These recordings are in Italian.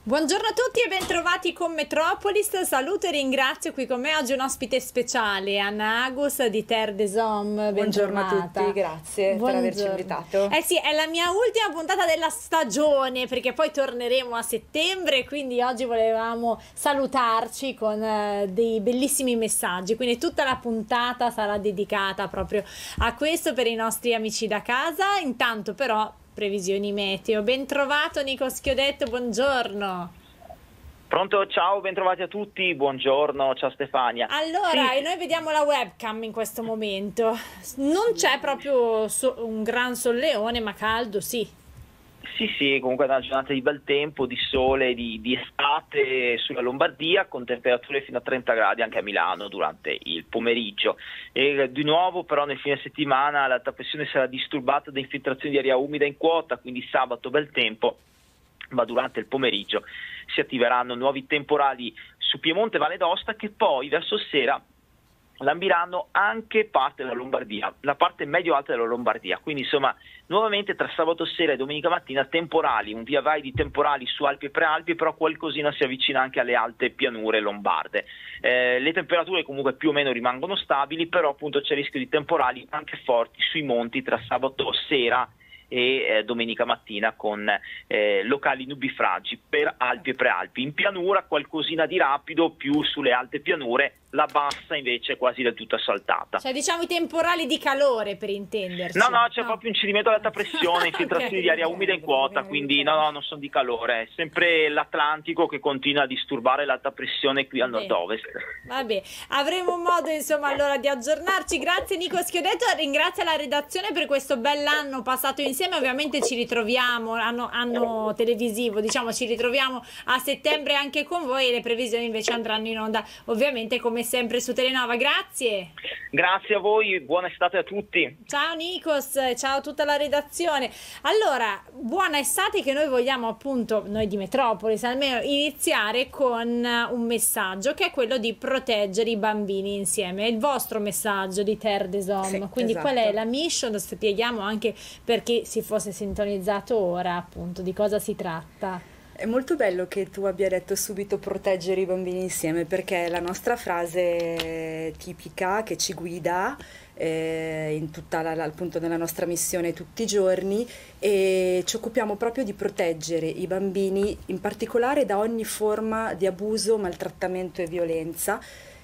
Buongiorno a tutti e bentrovati con Metropolis. Saluto e ringrazio qui con me oggi un ospite speciale, Anna Agus di Terre des Hommes. Buongiorno a tutti, grazie per averci invitato. Eh sì, è la mia ultima puntata della stagione perché poi torneremo a settembre, quindi oggi volevamo salutarci con dei bellissimi messaggi, quindi tutta la puntata sarà dedicata proprio a questo per i nostri amici da casa. Intanto però previsioni meteo. Ben trovato Nico Schiodetto, buongiorno. Pronto, ciao, bentrovati a tutti, buongiorno, ciao Stefania. Allora, sì. Noi vediamo la webcam in questo momento, non c'è proprio un gran solleone, ma caldo, sì. Sì, comunque è una giornata di bel tempo, di sole, di estate sulla Lombardia, con temperature fino a 30 gradi anche a Milano durante il pomeriggio. E di nuovo però nel fine settimana l'alta pressione sarà disturbata da infiltrazioni di aria umida in quota, quindi sabato bel tempo, ma durante il pomeriggio si attiveranno nuovi temporali su Piemonte e Valle d'Aosta che poi verso sera lambiranno anche parte della Lombardia, la parte medio-alta della Lombardia, quindi insomma nuovamente tra sabato sera e domenica mattina temporali, un via vai di temporali su Alpi e Prealpi, però qualcosina si avvicina anche alle alte pianure lombarde. Le temperature comunque più o meno rimangono stabili, però appunto c'è il rischio di temporali anche forti sui monti tra sabato sera e domenica mattina con locali nubifragi per Alpi e Prealpi. In pianura qualcosina di rapido più sulle alte pianure, la bassa invece è quasi del tutto assaltata. Cioè diciamo i temporali di calore per intenderci. No, c'è proprio un cedimento ad alta pressione, infiltrazioni di aria umida in quota, quindi no, non sono di calore, è sempre l'Atlantico che continua a disturbare l'alta pressione qui al nord-ovest. Vabbè, avremo modo insomma allora di aggiornarci. Grazie Nico Schiodetto, ringrazio la redazione per questo bell'anno passato insieme, ovviamente ci ritroviamo, anno televisivo, diciamo ci ritroviamo a settembre anche con voi e le previsioni invece andranno in onda ovviamente come sempre su Telenova. Grazie. Grazie a voi, buona estate a tutti. Ciao Nikos, ciao a tutta la redazione. Allora, buona estate che noi vogliamo appunto, noi di Metropolis, almeno iniziare con un messaggio che è quello di proteggere i bambini insieme. È il vostro messaggio di Terre des Hommes. Sì, quindi esatto. Qual è la mission? Spieghiamo anche per chi si fosse sintonizzato ora appunto di cosa si tratta. È molto bello che tu abbia detto subito proteggere i bambini insieme, perché è la nostra frase tipica che ci guida in tutta appunto nella nostra missione tutti i giorni, e ci occupiamo proprio di proteggere i bambini in particolare da ogni forma di abuso, maltrattamento e violenza,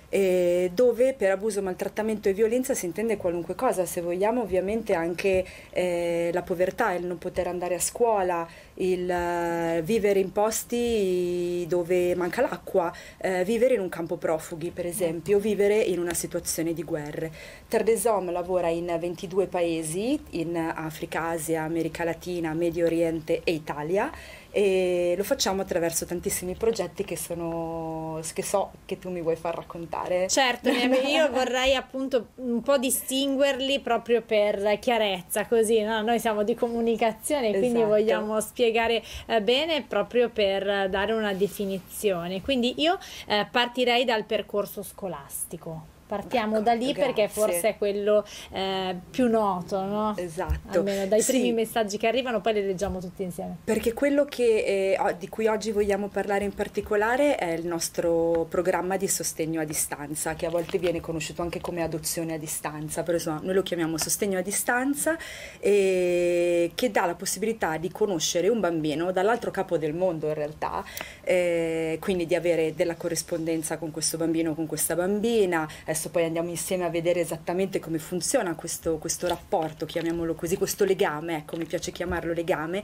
dove per abuso, maltrattamento e violenza si intende qualunque cosa, se vogliamo ovviamente anche la povertà, il non poter andare a scuola, il vivere in posti dove manca l'acqua, vivere in un campo profughi per esempio, vivere in una situazione di guerre. Terre des Hommes lavora in 22 paesi, in Africa, Asia, America Latina, Medio Oriente e Italia, e lo facciamo attraverso tantissimi progetti che so che tu mi vuoi far raccontare. Certo, io vorrei appunto un po' distinguerli proprio per chiarezza, così no? Noi siamo di comunicazione, quindi esatto. Vogliamo spiegare bene proprio per dare una definizione. Quindi io partirei dal percorso scolastico. Partiamo da lì perché forse è quello più noto, no? Esatto. Almeno dai primi messaggi che arrivano, poi li leggiamo tutti insieme. Perché quello di cui oggi vogliamo parlare in particolare è il nostro programma di sostegno a distanza, che a volte viene conosciuto anche come adozione a distanza, però insomma noi lo chiamiamo sostegno a distanza, che dà la possibilità di conoscere un bambino dall'altro capo del mondo in realtà, quindi di avere della corrispondenza con questo bambino, con questa bambina. Adesso poi andiamo insieme a vedere esattamente come funziona questo rapporto, chiamiamolo così, questo legame, ecco, mi piace chiamarlo legame,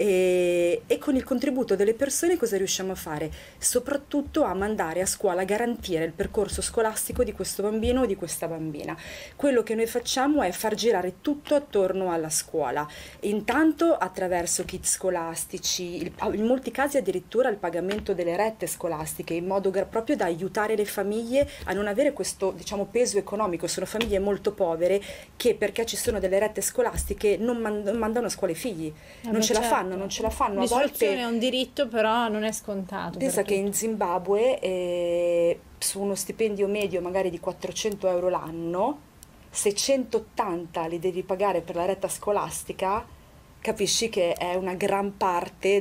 e con il contributo delle persone cosa riusciamo a fare? Soprattutto a mandare a scuola, a garantire il percorso scolastico di questo bambino o di questa bambina. Quello che noi facciamo è far girare tutto attorno alla scuola, intanto attraverso kit scolastici, in molti casi addirittura il pagamento delle rette scolastiche, in modo proprio da aiutare le famiglie a non avere questo peso economico. Sono famiglie molto povere che, perché ci sono delle rette scolastiche, non mandano a scuola i figli, non ce la fanno. L'istruzione è un diritto, però non è scontato. Pensa che in Zimbabwe su uno stipendio medio magari di 400 euro l'anno, 680 li devi pagare per la retta scolastica, capisci che è una gran parte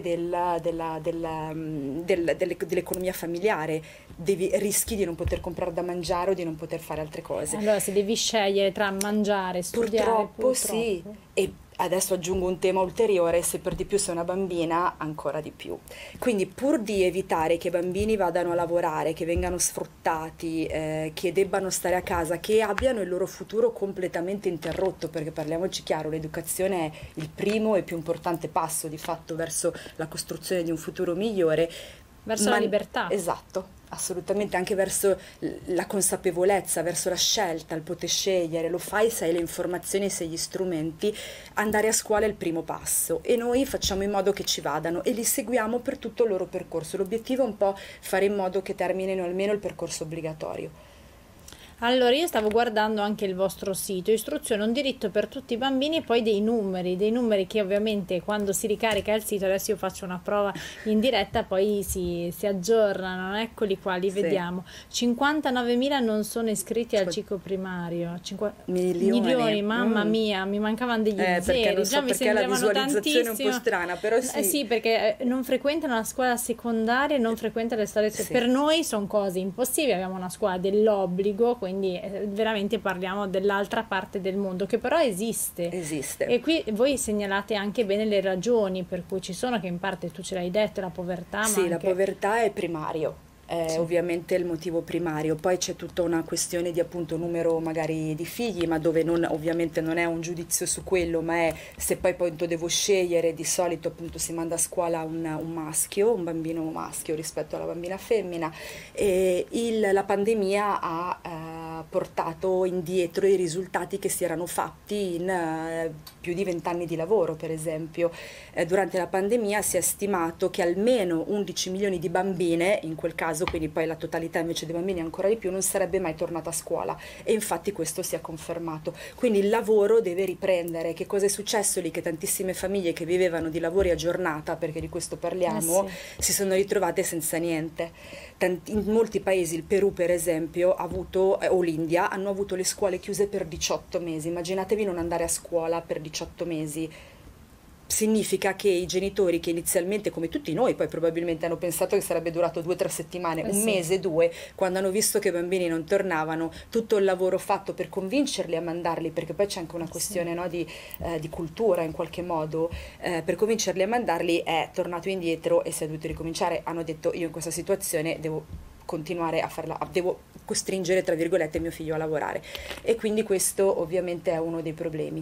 dell'economia familiare. Rischi di non poter comprare da mangiare o di non poter fare altre cose. Allora, se devi scegliere tra mangiare e studiare, Purtroppo sì, e adesso aggiungo un tema ulteriore: se per di più sei una bambina, ancora di più. Quindi, pur di evitare che i bambini vadano a lavorare, che vengano sfruttati, che debbano stare a casa, che abbiano il loro futuro completamente interrotto, perché parliamoci chiaro, l'educazione è il primo e più importante passo di fatto verso la costruzione di un futuro migliore. Verso la libertà. Esatto, assolutamente, anche verso la consapevolezza, verso la scelta, il poter scegliere. Lo fai se hai le informazioni, se hai gli strumenti. Andare a scuola è il primo passo e noi facciamo in modo che ci vadano e li seguiamo per tutto il loro percorso. L'obiettivo è un po' fare in modo che terminino almeno il percorso obbligatorio. Allora, io stavo guardando anche il vostro sito, istruzione, un diritto per tutti i bambini, e poi dei numeri che ovviamente quando si ricarica il sito, adesso io faccio una prova in diretta, poi si aggiornano, eccoli qua, li vediamo. 59.000 non sono iscritti al ciclo primario, milioni, mamma mia, mi mancavano degli zeri, già mi sembravano tantissimo. È un po' strana, però sì. Sì, perché non frequentano la scuola secondaria, non frequentano le scuole, per noi sono cose impossibili, abbiamo una scuola dell'obbligo, quindi veramente parliamo dell'altra parte del mondo che però esiste. E qui voi segnalate anche bene le ragioni per cui ci sono, che in parte tu ce l'hai detto, la povertà. Sì, ma la povertà è primario. È ovviamente il motivo primario, poi c'è tutta una questione di appunto numero magari di figli, ma dove ovviamente non è un giudizio su quello, ma è se poi appunto devo scegliere, di solito appunto si manda a scuola un bambino maschio rispetto alla bambina femmina, e la pandemia ha portato indietro i risultati che si erano fatti in più di 20 anni di lavoro. Per esempio, durante la pandemia si è stimato che almeno 11 milioni di bambine, in quel caso, quindi poi la totalità invece dei bambini ancora di più, non sarebbe mai tornata a scuola, e infatti questo si è confermato. Quindi il lavoro deve riprendere. Che cosa è successo lì? Che tantissime famiglie che vivevano di lavori a giornata, perché di questo parliamo, si sono ritrovate senza niente. In molti paesi, il Perù per esempio o l'India, hanno avuto le scuole chiuse per 18 mesi. Immaginatevi non andare a scuola per 18 mesi. Significa che i genitori, che inizialmente, come tutti noi, poi probabilmente hanno pensato che sarebbe durato 2 o 3 settimane, un mese, 2, quando hanno visto che i bambini non tornavano, tutto il lavoro fatto per convincerli a mandarli, perché poi c'è anche una questione di cultura in qualche modo, per convincerli a mandarli, è tornato indietro e si è dovuto ricominciare. Hanno detto: io in questa situazione devo continuare a farla, devo costringere tra virgolette mio figlio a lavorare, e quindi questo ovviamente è uno dei problemi.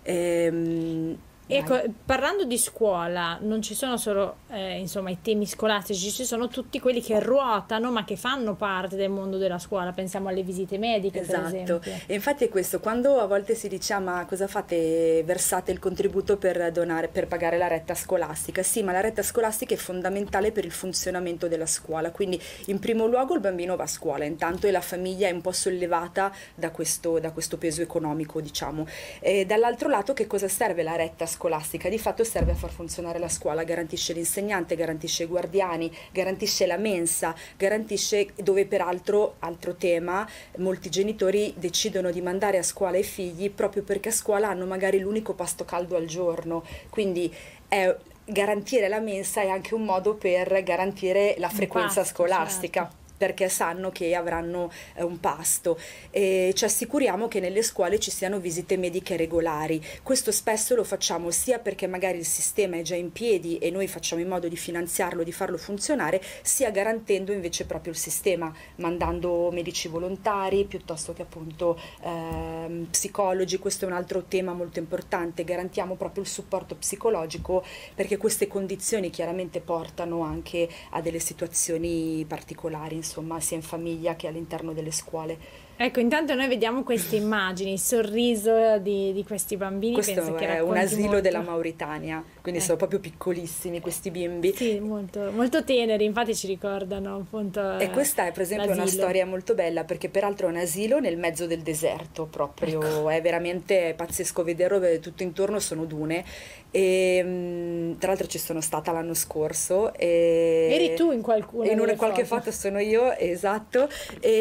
Ecco, parlando di scuola, non ci sono solo insomma i temi scolastici, ci sono tutti quelli che ruotano ma che fanno parte del mondo della scuola. Pensiamo alle visite mediche, per esempio. E infatti è questo, quando a volte si dice: ma cosa fate? Versate il contributo per pagare la retta scolastica. Sì, ma la retta scolastica è fondamentale per il funzionamento della scuola, quindi in primo luogo il bambino va a scuola intanto, e la famiglia è un po' sollevata da questo peso economico, diciamo. E dall'altro lato, che cosa serve la retta scolastica? Di fatto serve a far funzionare la scuola, garantisce l'insegnante, garantisce i guardiani, garantisce la mensa, garantisce, dove peraltro, altro tema, molti genitori decidono di mandare a scuola i figli proprio perché a scuola hanno magari l'unico pasto caldo al giorno, quindi garantire la mensa è anche un modo per garantire la frequenza scolastica. Certo. Perché sanno che avranno un pasto, e ci assicuriamo che nelle scuole ci siano visite mediche regolari. Questo spesso lo facciamo sia perché magari il sistema è già in piedi e noi facciamo in modo di finanziarlo, di farlo funzionare, sia garantendo invece proprio il sistema, mandando medici volontari piuttosto che appunto psicologi. Questo è un altro tema molto importante, garantiamo proprio il supporto psicologico, perché queste condizioni chiaramente portano anche a delle situazioni particolari, insomma, sia in famiglia che all'interno delle scuole. Ecco, intanto noi vediamo queste immagini, il sorriso di questi bambini. Questo penso che è un asilo molto della Mauritania, quindi sono proprio piccolissimi questi bimbi. Sì, molto, molto teneri, infatti ci ricordano appunto. E questa è per esempio una storia molto bella, perché peraltro è un asilo nel mezzo del deserto proprio, è veramente pazzesco vederlo, tutto intorno sono dune, E tra l'altro ci sono stata l'anno scorso. Eri tu in qualcuna? In qualche foto sono io, esatto.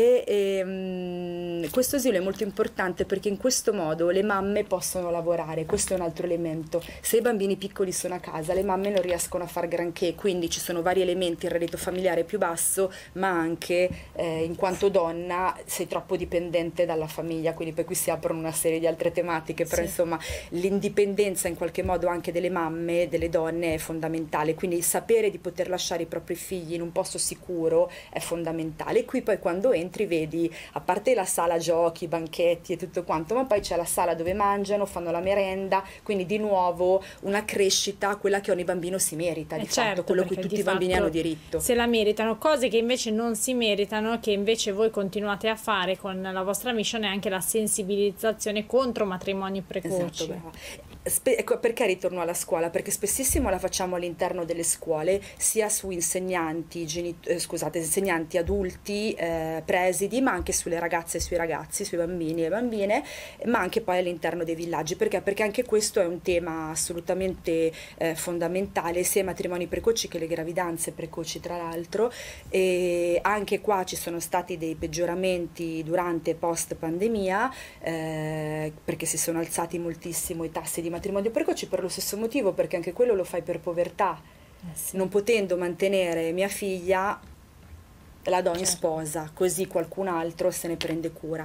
Questo asilo è molto importante perché in questo modo le mamme possono lavorare, questo è un altro elemento. Se i bambini piccoli sono a casa, le mamme non riescono a far granché, quindi ci sono vari elementi: il reddito familiare più basso, ma anche in quanto donna sei troppo dipendente dalla famiglia, quindi poi qui si aprono una serie di altre tematiche, però insomma l'indipendenza in qualche modo anche delle mamme, delle donne è fondamentale, quindi sapere di poter lasciare i propri figli in un posto sicuro è fondamentale. E qui poi quando entri vedi, a parte la sala giochi, banchetti e tutto quanto, ma poi c'è la sala dove mangiano, fanno la merenda, quindi di nuovo una crescita, quella che ogni bambino si merita, di fatto, quello che tutti i bambini hanno diritto. Se la meritano, cose che invece non si meritano, che invece voi continuate a fare con la vostra mission, è anche la sensibilizzazione contro matrimoni precoci. Esatto, ecco, perché ritorno alla scuola? Perché spessissimo la facciamo all'interno delle scuole, sia su insegnanti, insegnanti adulti, presidi, ma anche sulle ragazze e sui ragazzi, sui bambini e bambine, ma anche poi all'interno dei villaggi. Perché anche questo è un tema assolutamente fondamentale, sia i matrimoni precoci che le gravidanze precoci, tra l'altro. E anche qua ci sono stati dei peggioramenti durante e post pandemia, perché si sono alzati moltissimo i tassi di matrimonio precoci per lo stesso motivo, perché anche quello lo fai per povertà. Non potendo mantenere mia figlia, la do in sposa, così qualcun altro se ne prende cura,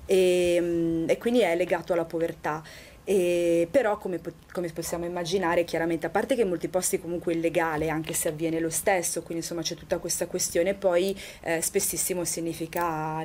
e quindi è legato alla povertà. Però come possiamo immaginare, chiaramente, a parte che in molti posti comunque è illegale, anche se avviene lo stesso, quindi insomma c'è tutta questa questione, poi spessissimo significa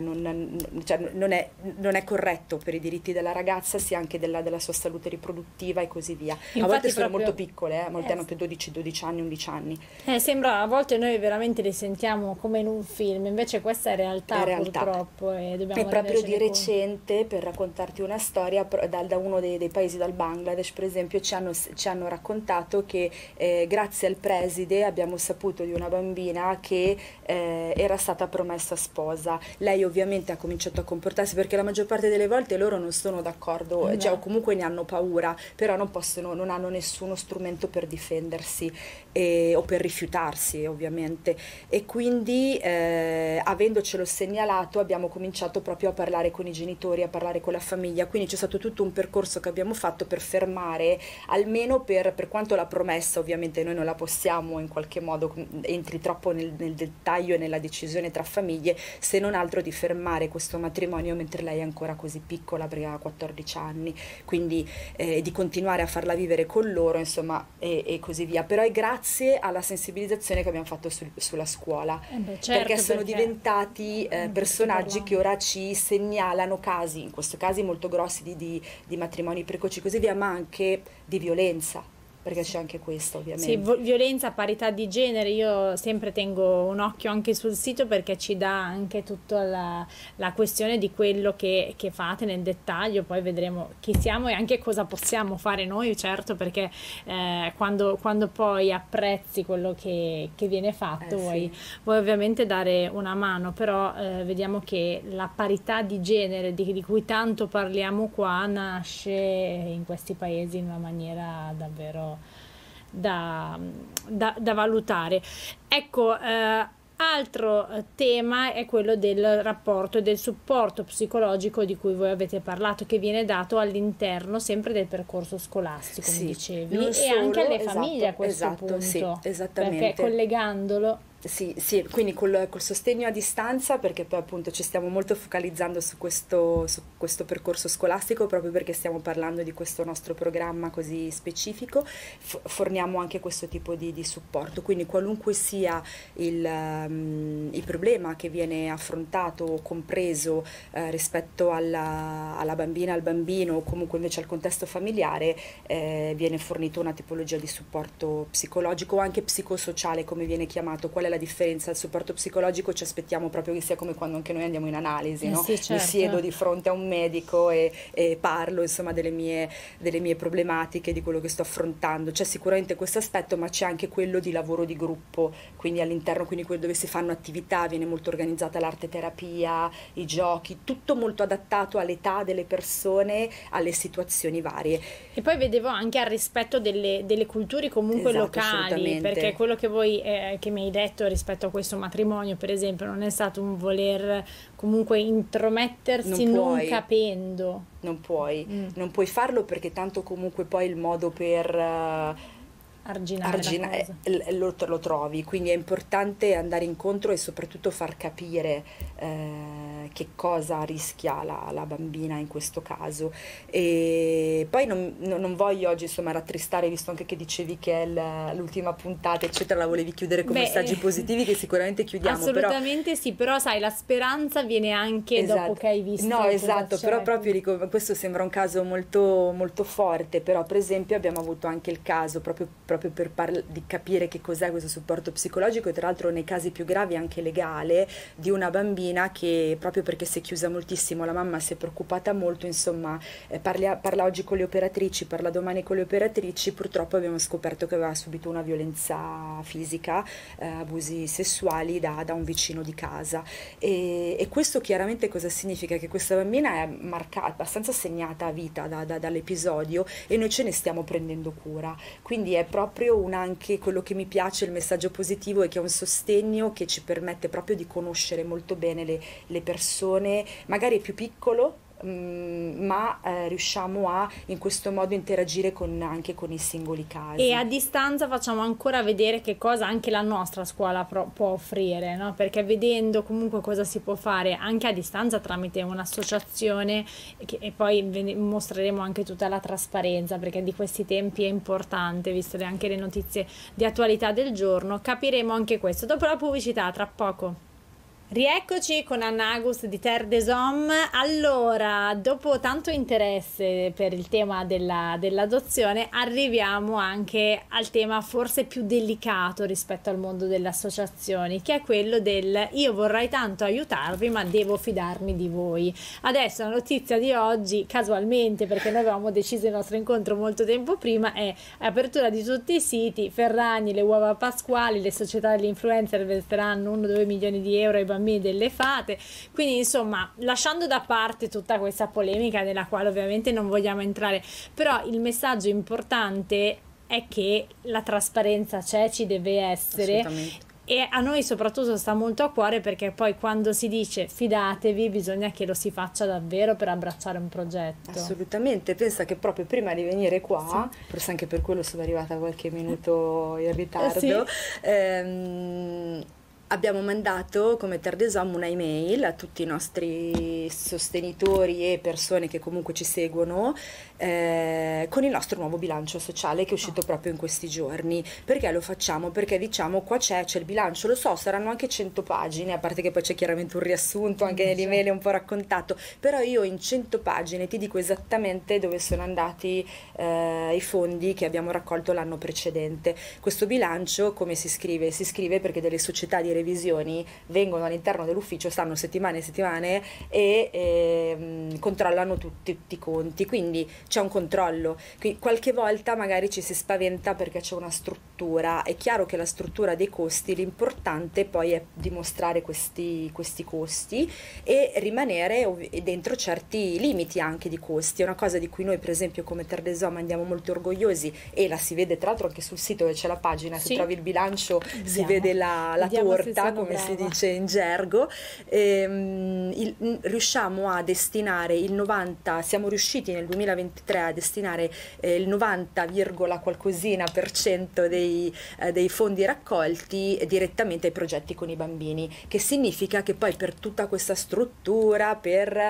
non è corretto per i diritti della ragazza, sia anche della sua salute riproduttiva e così via. Infatti a volte sono molto piccole, molte hanno anche 12 anni, 11 anni. Sembra, a volte noi veramente le sentiamo come in un film, invece questa è realtà. Purtroppo, e dobbiamo proprio di recente, per raccontarti una storia, da uno dei paesi, dal Bangladesh per esempio, ci hanno raccontato che grazie al preside abbiamo saputo di una bambina che era stata promessa sposa. Lei ovviamente ha cominciato a comportarsi, perché la maggior parte delle volte loro non sono d'accordo, cioè, o comunque ne hanno paura, però non hanno nessuno strumento per difendersi o per rifiutarsi, ovviamente. E quindi avendocelo segnalato abbiamo cominciato proprio a parlare con i genitori, a parlare con la famiglia, quindi c'è stato tutto un percorso che abbiamo fatto per fermare, almeno per quanto la promessa, ovviamente noi non la possiamo in qualche modo entri troppo nel dettaglio e nella decisione tra famiglie, se non altro di fermare questo matrimonio mentre lei è ancora così piccola, perché ha 14 anni, quindi di continuare a farla vivere con loro, insomma, e così via. Però è grazie alla sensibilizzazione che abbiamo fatto sulla scuola, perché sono diventati personaggi che ora ci segnalano casi, in questo caso molto grossi di matrimoni precoci, così via, ma anche di violenza, perché c'è anche questo, ovviamente. Sì, violenza, parità di genere. Io sempre tengo un occhio anche sul sito, perché ci dà anche tutta la questione di quello che fate nel dettaglio, poi vedremo chi siamo e anche cosa possiamo fare noi, certo, perché quando poi apprezzi quello che viene fatto, vuoi ovviamente dare una mano, però vediamo che la parità di genere di cui tanto parliamo qua nasce in questi paesi in una maniera davvero da valutare. Ecco, altro tema è quello del rapporto e del supporto psicologico di cui voi avete parlato, che viene dato all'interno sempre del percorso scolastico, come dicevi, e anche alle famiglie a questo punto, esattamente, perché collegandolo. Sì, quindi col sostegno a distanza, perché poi appunto ci stiamo molto focalizzando su questo percorso scolastico, proprio perché stiamo parlando di questo nostro programma così specifico, forniamo anche questo tipo di supporto, quindi qualunque sia il problema che viene affrontato o compreso rispetto alla bambina, al bambino, o comunque invece al contesto familiare, viene fornito una tipologia di supporto psicologico o anche psicosociale, come viene chiamato. Qual è la differenza. Il supporto psicologico ci aspettiamo proprio che sia come quando anche noi andiamo in analisi, no? Sì, certo. Mi siedo di fronte a un medico e parlo insomma delle mie problematiche, di quello che sto affrontando. C'è sicuramente questo aspetto, ma c'è anche quello di lavoro di gruppo, quindi all'interno, quindi quello dove si fanno attività, viene molto organizzata l'arte terapia, i giochi, tutto molto adattato all'età delle persone, alle situazioni varie. E poi vedevo anche al rispetto delle culture comunque locali, perché quello che voi che mi hai detto rispetto a questo matrimonio, per esempio, non è stato un voler comunque intromettersi non capendo. Non puoi farlo, perché tanto comunque poi il modo per arginare lo trovi, quindi è importante andare incontro e soprattutto far capire che cosa rischia la bambina in questo caso. E poi non voglio oggi insomma rattristare, visto anche che dicevi che è l'ultima puntata eccetera, la volevi chiudere con messaggi positivi, che sicuramente chiudiamo. Assolutamente sì, però sai, la speranza viene anche dopo che hai visto. No, esatto, però proprio dico, questo sembra un caso molto, molto forte, però per esempio abbiamo avuto anche il caso proprio di capire che cos'è questo supporto psicologico, e tra l'altro nei casi più gravi anche legale, di una bambina che proprio perché si è chiusa moltissimo, la mamma si è preoccupata molto, insomma parla oggi con le operatrici, parla domani con le operatrici, purtroppo abbiamo scoperto che aveva subito una violenza fisica, abusi sessuali da un vicino di casa, e questo chiaramente cosa significa? Che questa bambina è marcata, abbastanza segnata a vita dall'episodio, e noi ce ne stiamo prendendo cura, quindi è proprio anche quello che mi piace, il messaggio positivo è che è un sostegno che ci permette proprio di conoscere molto bene le persone, magari è più piccolo, ma riusciamo a in questo modo interagire anche con i singoli casi, e a distanza facciamo ancora vedere che cosa anche la nostra scuola può offrire, no? Perché vedendo comunque cosa si può fare anche a distanza tramite un'associazione, e poi mostreremo anche tutta la trasparenza, perché di questi tempi è importante, viste anche le notizie di attualità del giorno, capiremo anche questo dopo la pubblicità, tra poco. Rieccoci con Anna August di Terre des Hommes. Allora, dopo tanto interesse per il tema dell'adozione, arriviamo anche al tema forse più delicato rispetto al mondo delle associazioni, che è quello del io vorrei tanto aiutarvi ma devo fidarmi di voi. Adesso la notizia di oggi, casualmente, perché noi avevamo deciso il nostro incontro molto tempo prima, è apertura di tutti i siti, Ferragni, le uova pasquali, le società degli influencer investeranno 1-2 milioni di euro ai bambini delle fate, quindi insomma lasciando da parte tutta questa polemica nella quale ovviamente non vogliamo entrare, però il messaggio importante è che la trasparenza c'è, ci deve essere, e a noi soprattutto sta molto a cuore, perché poi quando si dice fidatevi bisogna che lo si faccia davvero per abbracciare un progetto. Assolutamente, pensa che proprio prima di venire qua, forse anche per quello sono arrivata qualche minuto in ritardo, abbiamo mandato come Terre des Hommes una email a tutti i nostri sostenitori e persone che comunque ci seguono, con il nostro nuovo bilancio sociale che è uscito proprio in questi giorni. Perché lo facciamo? Perché diciamo qua c'è il bilancio, lo so, saranno anche 100 pagine, a parte che poi c'è chiaramente un riassunto anche nell'email un po' raccontato, però io in 100 pagine ti dico esattamente dove sono andati i fondi che abbiamo raccolto l'anno precedente. Questo bilancio come si scrive? Si scrive perché delle società di revisioni vengono all'interno dell'ufficio, stanno settimane e settimane e controllano tutti i conti, quindi c'è un controllo. Quindi qualche volta magari ci si spaventa perché c'è una struttura. È chiaro che la struttura dei costi, l'importante poi è dimostrare questi costi e rimanere dentro certi limiti anche di costi. È una cosa di cui noi per esempio come Terre des Hommes andiamo molto orgogliosi, e la si vede tra l'altro anche sul sito dove c'è la pagina, se trovi il bilancio si vede la torta, come si dice in gergo. Riusciamo a destinare il 90, siamo riusciti nel 2023 a destinare il 90, qualcosina per cento dei fondi raccolti direttamente ai progetti con i bambini, che significa che poi per tutta questa struttura, per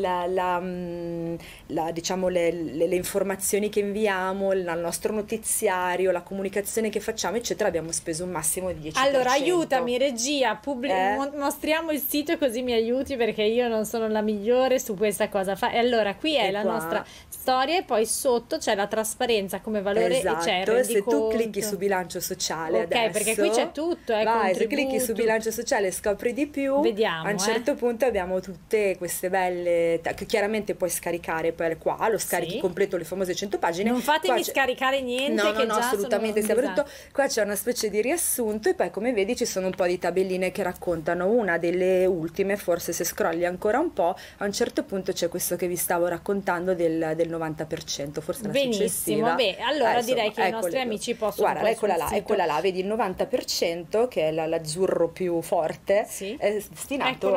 diciamo le informazioni che inviamo, il nostro notiziario, la comunicazione che facciamo eccetera, abbiamo speso un massimo di 10%. Allora aiutami, regia, mostriamo il sito così mi aiuti, perché io non sono la migliore su questa cosa. E allora qui è la nostra storia, e poi sotto c'è la trasparenza come valore, esatto. E c'è se tu clicchi su bilancio sociale adesso, perché qui c'è tutto, vai, se clicchi su bilancio sociale scopri di più. Vediamo, a un certo punto abbiamo tutte queste belle che chiaramente puoi scaricare, poi qua lo scarichi completo, le famose 100 pagine. Non fatemi scaricare niente, no, che no, già assolutamente, tutto. Qua c'è una specie di riassunto, e poi come vedi ci sono un po' di tabelline che raccontano. Una delle ultime, forse se scrolli ancora un po', a un certo punto c'è questo che vi stavo raccontando del 90%, forse la successiva. Beh, allora direi che i nostri amici possono... Guarda, è quella là, vedi il 90%, che è l'azzurro più forte, è destinato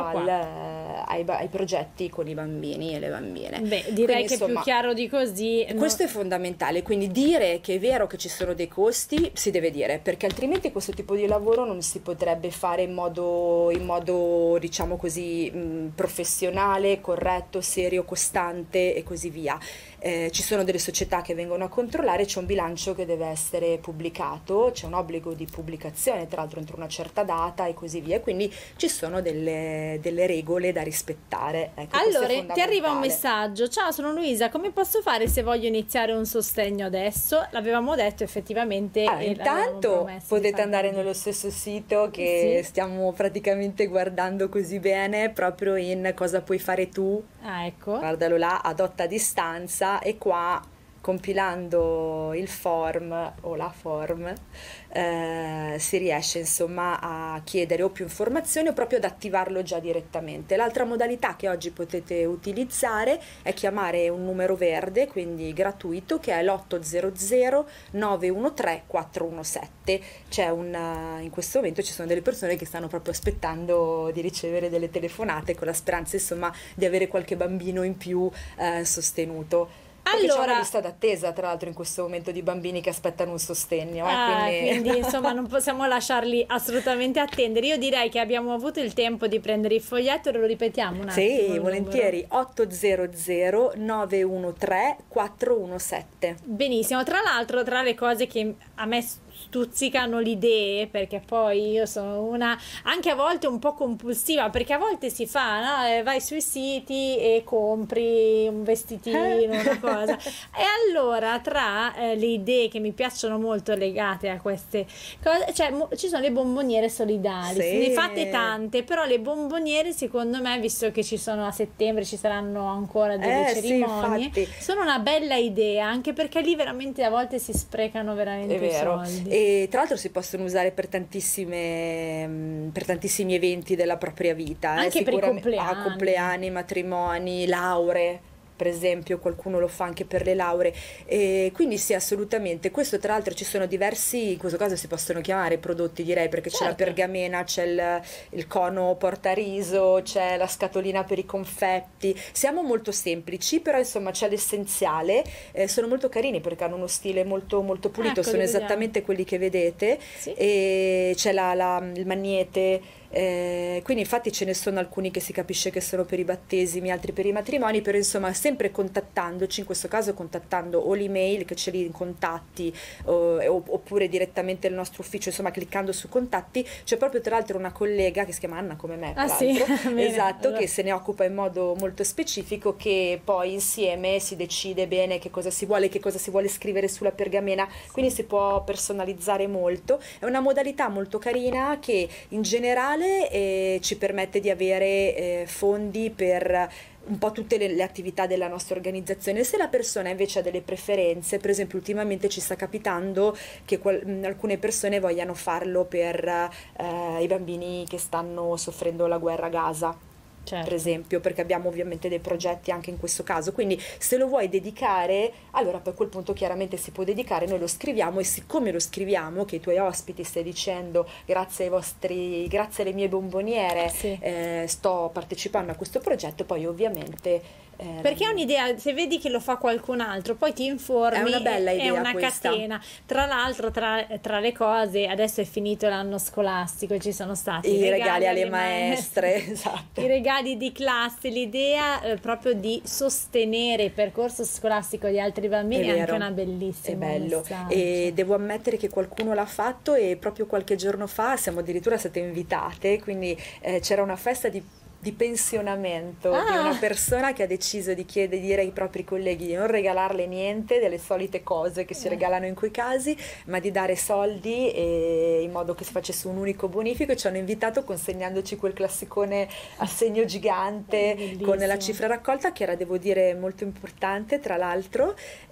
ai progetti con i bambini e le bambine. Beh, direi che insomma, più chiaro di così... Questo è fondamentale, quindi dire che è vero che ci sono dei costi, si deve dire, perché altrimenti questo tipo di lavoro non si potrebbe fare in modo diciamo così, professionale, corretto, serio, costante e così via. Ci sono delle società che vengono a controllare, c'è un bilancio che deve essere pubblicato, c'è un obbligo di pubblicazione tra l'altro entro una certa data e così via, quindi ci sono delle regole da rispettare. Ecco, allora ti arriva un messaggio: ciao, sono Luisa, come posso fare se voglio iniziare un sostegno adesso? L'avevamo detto effettivamente. Intanto potete andare nello stesso sito che stiamo praticamente guardando così bene, proprio in cosa puoi fare tu. Ecco, guardalo là, adotta a distanza, e qua compilando il form o la form si riesce insomma a chiedere o più informazioni o proprio ad attivarlo già direttamente. L'altra modalità che oggi potete utilizzare è chiamare un numero verde, quindi gratuito, che è l'800 913 417. In questo momento ci sono delle persone che stanno proprio aspettando di ricevere delle telefonate, con la speranza insomma di avere qualche bambino in più sostenuto. Perché c'è una lista d'attesa tra l'altro in questo momento di bambini che aspettano un sostegno, quindi insomma non possiamo lasciarli assolutamente attendere. Io direi che abbiamo avuto il tempo di prendere il foglietto, lo ripetiamo un attimo? Sì, volentieri. 800 913 417. Benissimo. Tra l'altro, tra le cose che a me stuzzicano le idee, perché poi io sono una anche a volte un po' compulsiva, perché a volte si fa, no? Vai sui siti e compri un vestitino, una cosa, e allora tra le idee che mi piacciono molto legate a queste cose, cioè ci sono le bomboniere solidali, ne fate tante, però le bomboniere secondo me, visto che ci sono a settembre, ci saranno ancora delle cerimonie, sono una bella idea, anche perché lì veramente a volte si sprecano veramente soldi. E tra l'altro si possono usare per tantissimi eventi della propria vita, anche per i compleanni, matrimoni, lauree. Per esempio, qualcuno lo fa anche per le lauree, quindi sì, assolutamente. Questo tra l'altro ci sono diversi, in questo caso si possono chiamare prodotti, direi, perché c'è la pergamena, c'è il cono portariso, c'è la scatolina per i confetti. Siamo molto semplici, però insomma c'è l'essenziale. Sono molto carini perché hanno uno stile molto, molto pulito, sono esattamente quelli che vedete, e c'è il magnete. Quindi infatti ce ne sono alcuni che si capisce che sono per i battesimi, altri per i matrimoni, però insomma sempre contattandoci, in questo caso contattando o l'email che c'è lì in contatti oppure direttamente il nostro ufficio, insomma cliccando su contatti. C'è proprio tra l'altro una collega che si chiama Anna come me, esatto, che se ne occupa in modo molto specifico, che poi insieme si decide bene che cosa si vuole scrivere sulla pergamena, quindi si può personalizzare molto. È una modalità molto carina che in generale ci permette di avere fondi per un po' tutte le attività della nostra organizzazione. Se la persona invece ha delle preferenze, per esempio ultimamente ci sta capitando che alcune persone vogliano farlo per i bambini che stanno soffrendo la guerra a Gaza. Per esempio, perché abbiamo ovviamente dei progetti anche in questo caso, quindi se lo vuoi dedicare, allora poi a quel punto chiaramente si può dedicare, noi lo scriviamo, e siccome lo scriviamo che i tuoi ospiti stai dicendo grazie alle mie bomboniere sto partecipando a questo progetto, poi ovviamente perché è un'idea, se vedi che lo fa qualcun altro poi ti informi, è una bella idea, è una questa catena. Tra l'altro tra le cose, adesso è finito l'anno scolastico e ci sono stati i regali alle maestre. Esatto. I regali gradi di classe, l'idea proprio di sostenere il percorso scolastico di altri bambini è anche una bellissima. È bello, e devo ammettere che qualcuno l'ha fatto, e proprio qualche giorno fa siamo addirittura state invitate, quindi c'era una festa di pensionamento di una persona che ha deciso di dire ai propri colleghi di non regalarle niente delle solite cose che si regalano in quei casi, ma di dare soldi, in modo che si facesse un unico bonifico, e ci hanno invitato consegnandoci quel classicone assegno gigante con la cifra raccolta, che era, devo dire, molto importante, tra l'altro.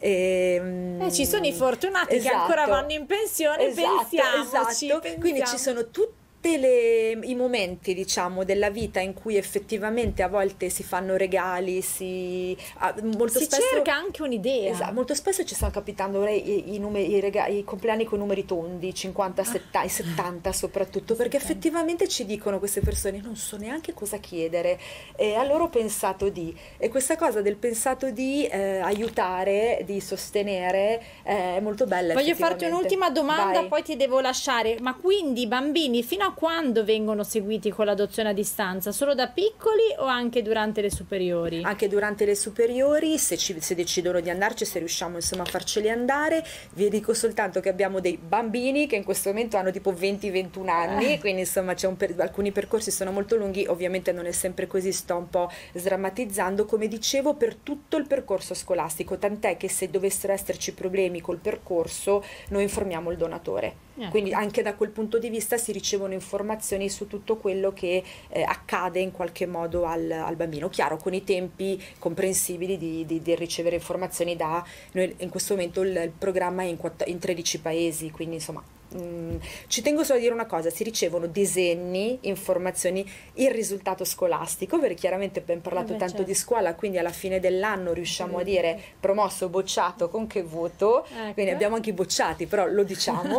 Ci sono i fortunati che ancora vanno in pensione, pensiamoci. Quindi ci sono tutti i momenti, diciamo, della vita in cui effettivamente a volte si fanno regali, si cerca anche un'idea. Esatto, molto spesso ci stanno capitando i compleanni con numeri tondi, 50, 70 soprattutto, perché effettivamente ci dicono queste persone non so neanche cosa chiedere, e allora ho pensato e questa cosa del pensato di aiutare, di sostenere, è molto bella. Voglio farti un'ultima domanda, Vai. poi ti devo lasciare. Ma quindi i bambini fino a quando vengono seguiti con l'adozione a distanza? Solo da piccoli o anche durante le superiori? Anche durante le superiori, se decidono di andarci, se riusciamo insomma a farceli andare. Vi dico soltanto che abbiamo dei bambini che in questo momento hanno tipo 20-21 anni, quindi insomma alcuni percorsi sono molto lunghi, ovviamente non è sempre così, sto un po' sdrammatizzando, come dicevo, per tutto il percorso scolastico, tant'è che se dovessero esserci problemi col percorso noi informiamo il donatore. Quindi anche da quel punto di vista si ricevono informazioni su tutto quello che accade in qualche modo al bambino, chiaro, con i tempi comprensibili di ricevere informazioni noi in questo momento il programma è in 13 paesi, quindi insomma ci tengo solo a dire una cosa: si ricevono disegni, informazioni, il risultato scolastico, perché chiaramente abbiamo parlato tanto di scuola, quindi alla fine dell'anno riusciamo a dire promosso, bocciato, con che voto, quindi abbiamo anche i bocciati, però lo diciamo.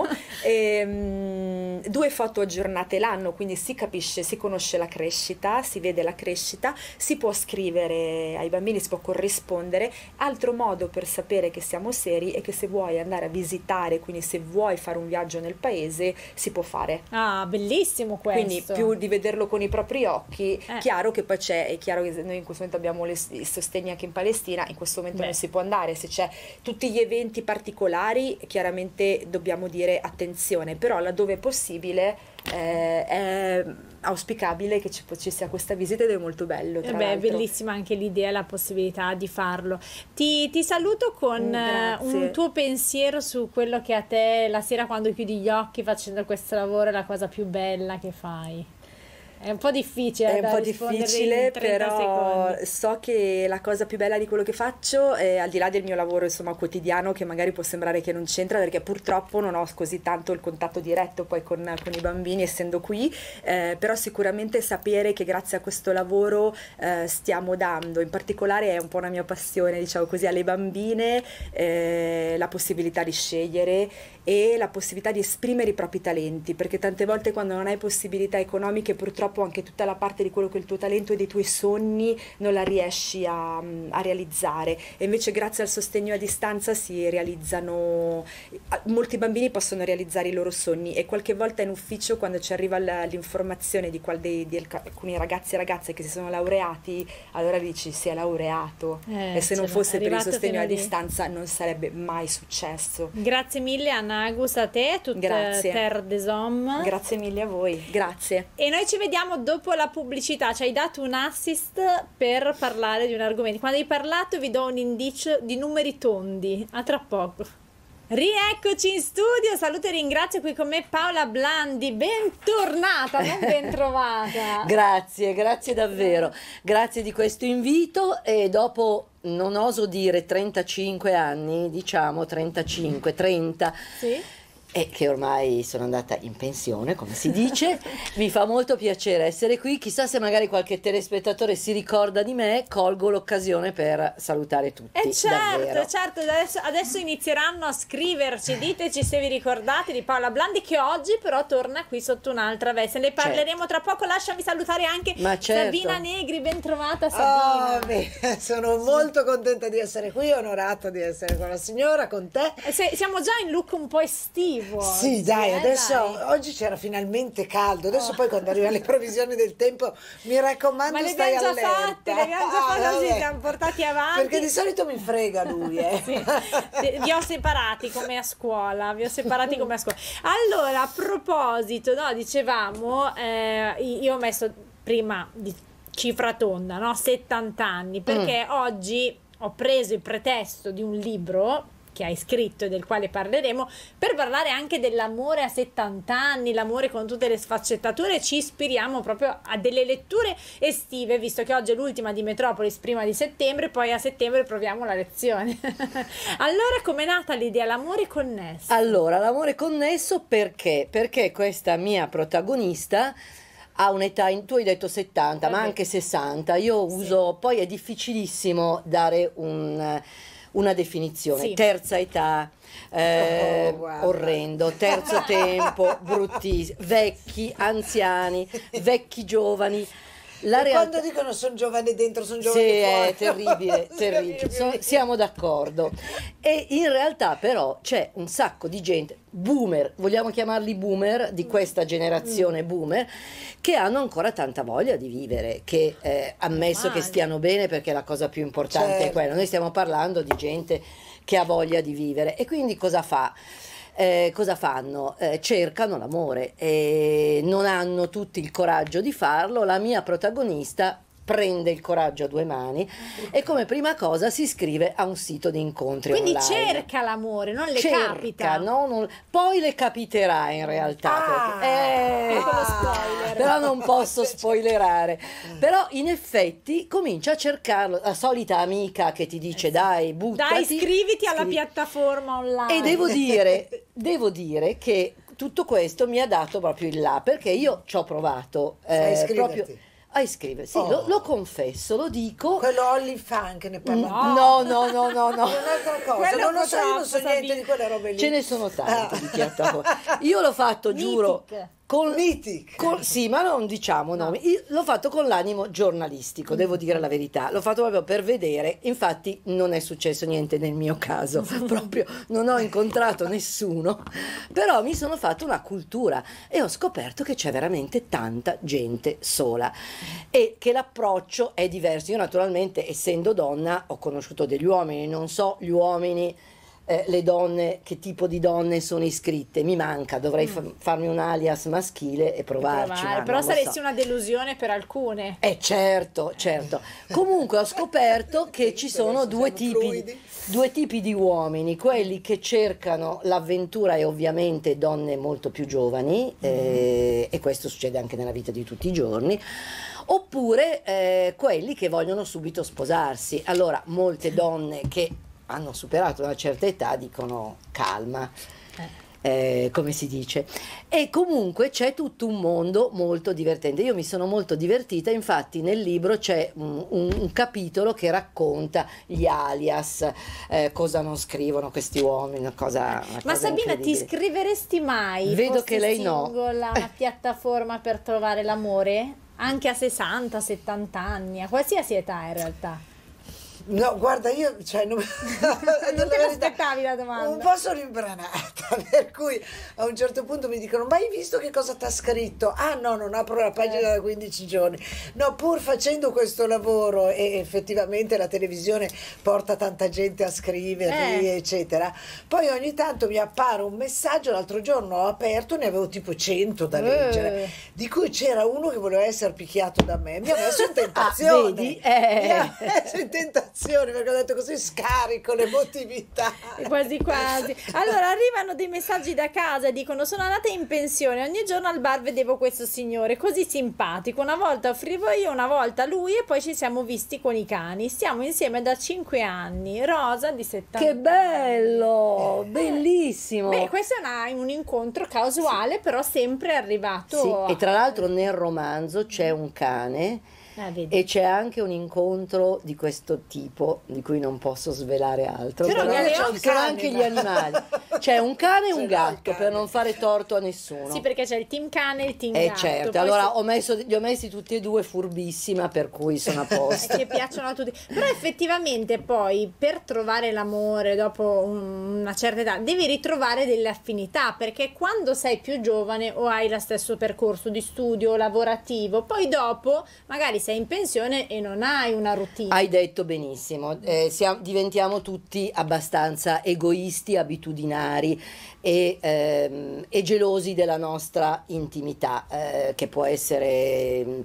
2 foto aggiornate l'anno, quindi si capisce, si conosce la crescita, si vede la crescita, si può scrivere ai bambini, si può corrispondere. Altro modo per sapere che siamo seri è che se vuoi andare a visitare, quindi se vuoi fare un viaggio nel paese, si può fare. Bellissimo questo. Quindi più di vederlo con i propri occhi, chiaro che poi è chiaro che noi in questo momento abbiamo i sostegni anche in Palestina, in questo momento non si può andare, se c'è tutti gli eventi particolari chiaramente dobbiamo dire attenzione, però laddove è possibile è auspicabile che ci sia questa visita, ed è molto bello. È bellissima anche l'idea e la possibilità di farlo. Ti saluto con un tuo pensiero su quello che a te la sera, quando chiudi gli occhi facendo questo lavoro, è la cosa più bella che fai. È un po' difficile, però so che la cosa più bella di quello che faccio è, al di là del mio lavoro insomma quotidiano, che magari può sembrare che non c'entra, perché purtroppo non ho così tanto il contatto diretto poi con i bambini essendo qui, però sicuramente sapere che grazie a questo lavoro stiamo dando, in particolare è un po' una mia passione, diciamo così, alle bambine la possibilità di scegliere e la possibilità di esprimere i propri talenti, perché tante volte quando non hai possibilità economiche purtroppo anche tutta la parte di quello che è il tuo talento e dei tuoi sogni non la riesci a realizzare, e invece grazie al sostegno a distanza si realizzano, molti bambini possono realizzare i loro sogni, e qualche volta in ufficio quando ci arriva l'informazione di alcuni ragazzi e ragazze che si sono laureati, allora dici si è laureato, e se non fosse per il sostegno a distanza non sarebbe mai successo. Grazie mille Anna Agus, a te, a tutte Terre des Hommes. Grazie mille a voi, grazie. E noi ci vediamo dopo la pubblicità. Ci hai dato un assist per parlare di un argomento. Quando hai parlato vi do un indicio di numeri tondi. A tra poco. Rieccoci in studio, saluto e ringrazio qui con me Paola Blandi, bentornata, non bentrovata. Grazie davvero, grazie di questo invito, e dopo non oso dire 35 anni, diciamo 35, 30, sì, e che ormai sono andata in pensione, come si dice, mi fa molto piacere essere qui. Chissà se magari qualche telespettatore si ricorda di me, colgo l'occasione per salutare tutti. Certo, adesso inizieranno a scriverci, diteci se vi ricordate di Paola Blandi, che oggi però torna qui sotto un'altra veste, ne parleremo tra poco. Lasciami salutare anche Sabina Negri, ben trovata Sabina. Sono molto contenta di essere qui, onorata di essere con la signora, con te. Siamo già in look un po' estivo. positivo. Sì, dai, adesso dai. oggi c'era finalmente caldo, adesso poi quando arrivano le previsioni del tempo mi raccomando Ma le stai abbiamo già allerta. fatte, le abbiamo già fatte, oggi vabbè. siamo portati avanti. Perché di solito mi frega lui, Sì. Vi ho separati come a scuola, Allora, a proposito, no, dicevamo, io ho messo prima di cifra tonda, no, 70 anni, perché oggi ho preso il pretesto di un libro che hai scritto e del quale parleremo, per parlare anche dell'amore a 70 anni, l'amore con tutte le sfaccettature. Ci ispiriamo proprio a delle letture estive, visto che oggi è l'ultima di Metropolis, prima di settembre, poi a settembre proviamo la lezione. Allora, com'è nata l'idea, l'amore connesso? Allora, l'amore connesso perché? Perché questa mia protagonista ha un'età, tu hai detto 70, ma anche 60, io uso, poi è difficilissimo dare una definizione, Sì. terza età, guarda. orrendo, terzo tempo, bruttissimo, vecchi, anziani, vecchi giovani. La Quando dicono sono giovane dentro, sono giovane sì, fuori. è terribile, Non si terribile. capisce più Siamo d'accordo. E in realtà però c'è un sacco di gente, boomer, vogliamo chiamarli boomer, di questa generazione boomer, che hanno ancora tanta voglia di vivere, che ammesso che stiano bene, perché la cosa più importante è Certo. quella. Noi stiamo parlando di gente che ha voglia di vivere. E quindi cosa fa? Cosa fanno? Cercano l'amore e non hanno tutti il coraggio di farlo. La mia protagonista prende il coraggio a due mani e come prima cosa si iscrive a un sito di incontri Quindi online. cerca l'amore, non le Cerca, capita. no? Poi le capiterà in realtà, Piccolo spoiler. però non posso spoilerare. Però in effetti comincia a cercarlo, la solita amica che ti dice dai, buttati, Dai, iscriviti alla scrivi. piattaforma online. E devo dire che tutto questo mi ha dato proprio il là, perché io ci ho provato A iscriverti. proprio a iscriversi. Sì, Oh. lo confesso, lo dico. Quello Holly Fan che ne parla. No. È un'altra cosa, Quello non lo so, io non so purtroppo, niente Sabine. di quelle robe lì. Ce ne sono tante di piattaforme. Io l'ho fatto, giuro, Mythic. con Mythic. sì, ma non diciamo nomi. Io l'ho fatto con l'animo giornalistico, devo dire la verità. L'ho fatto proprio per vedere. Infatti non è successo niente nel mio caso, proprio non ho incontrato nessuno, però mi sono fatto una cultura e ho scoperto che c'è veramente tanta gente sola e che l'approccio è diverso. Io naturalmente, essendo donna, ho conosciuto degli uomini, non so gli uomini, le donne, che tipo di donne sono iscritte, mi manca, dovrei farmi un alias maschile e provarci, ma Però non lo saresti so. una delusione per alcune. Certo. Comunque ho scoperto che ci sono Adesso due siamo tipi, fluidi. due tipi di uomini, quelli che cercano l'avventura e ovviamente donne molto più giovani, e questo succede anche nella vita di tutti i giorni, oppure quelli che vogliono subito sposarsi. Allora, molte donne che hanno superato una certa età dicono calma. Come si dice, e comunque c'è tutto un mondo molto divertente. Io mi sono molto divertita, infatti nel libro c'è un capitolo che racconta gli alias, cosa non scrivono questi uomini, una cosa Ma Sabina, ti incredibile. iscriveresti mai? Vedo fossi che lei no. single, a una piattaforma per trovare l'amore? Anche a 60, 70 anni, a qualsiasi età in realtà. No, guarda, io non Non te l'aspettavi la domanda. un po' sono imbranata, per cui a un certo punto mi dicono: ma hai visto che cosa ti ha scritto? Ah no, non apro la pagina da 15 giorni. No, pur facendo questo lavoro, e effettivamente la televisione porta tanta gente a scriverli, eccetera, poi ogni tanto mi appare un messaggio. L'altro giorno ho aperto, ne avevo tipo 100 da leggere, di cui c'era uno che voleva essere picchiato da me. Mi ha messo in tentazione. vedi? Mi ha messo in tentazione, perché ho detto così scarico l'emotività. Quasi quasi. Allora arrivano dei messaggi da casa e dicono: sono andata in pensione, ogni giorno al bar vedevo questo signore così simpatico, una volta offrivo io, una volta lui, e poi ci siamo visti con i cani, stiamo insieme da 5 anni. Rosa di 70 Che bello, bellissimo. Beh, questo è un incontro casuale, però sempre arrivato Sì, e tra l'altro nel romanzo c'è un cane e c'è anche un incontro di questo tipo di cui non posso svelare altro, Però ci sono anche gli animali, c'è un cane e un gatto per non fare torto a nessuno. Sì, perché c'è il team cane e il team gatto. Certo, poi allora li ho messi tutti e due furbissima, per cui sono a posto. che piacciono a tutti, però effettivamente poi per trovare l'amore dopo una certa età devi ritrovare delle affinità, perché quando sei più giovane o hai lo stesso percorso di studio o lavorativo, poi dopo magari sei in pensione e non hai una routine. Hai detto benissimo, diventiamo tutti abbastanza egoisti, abitudinari e gelosi della nostra intimità, che può essere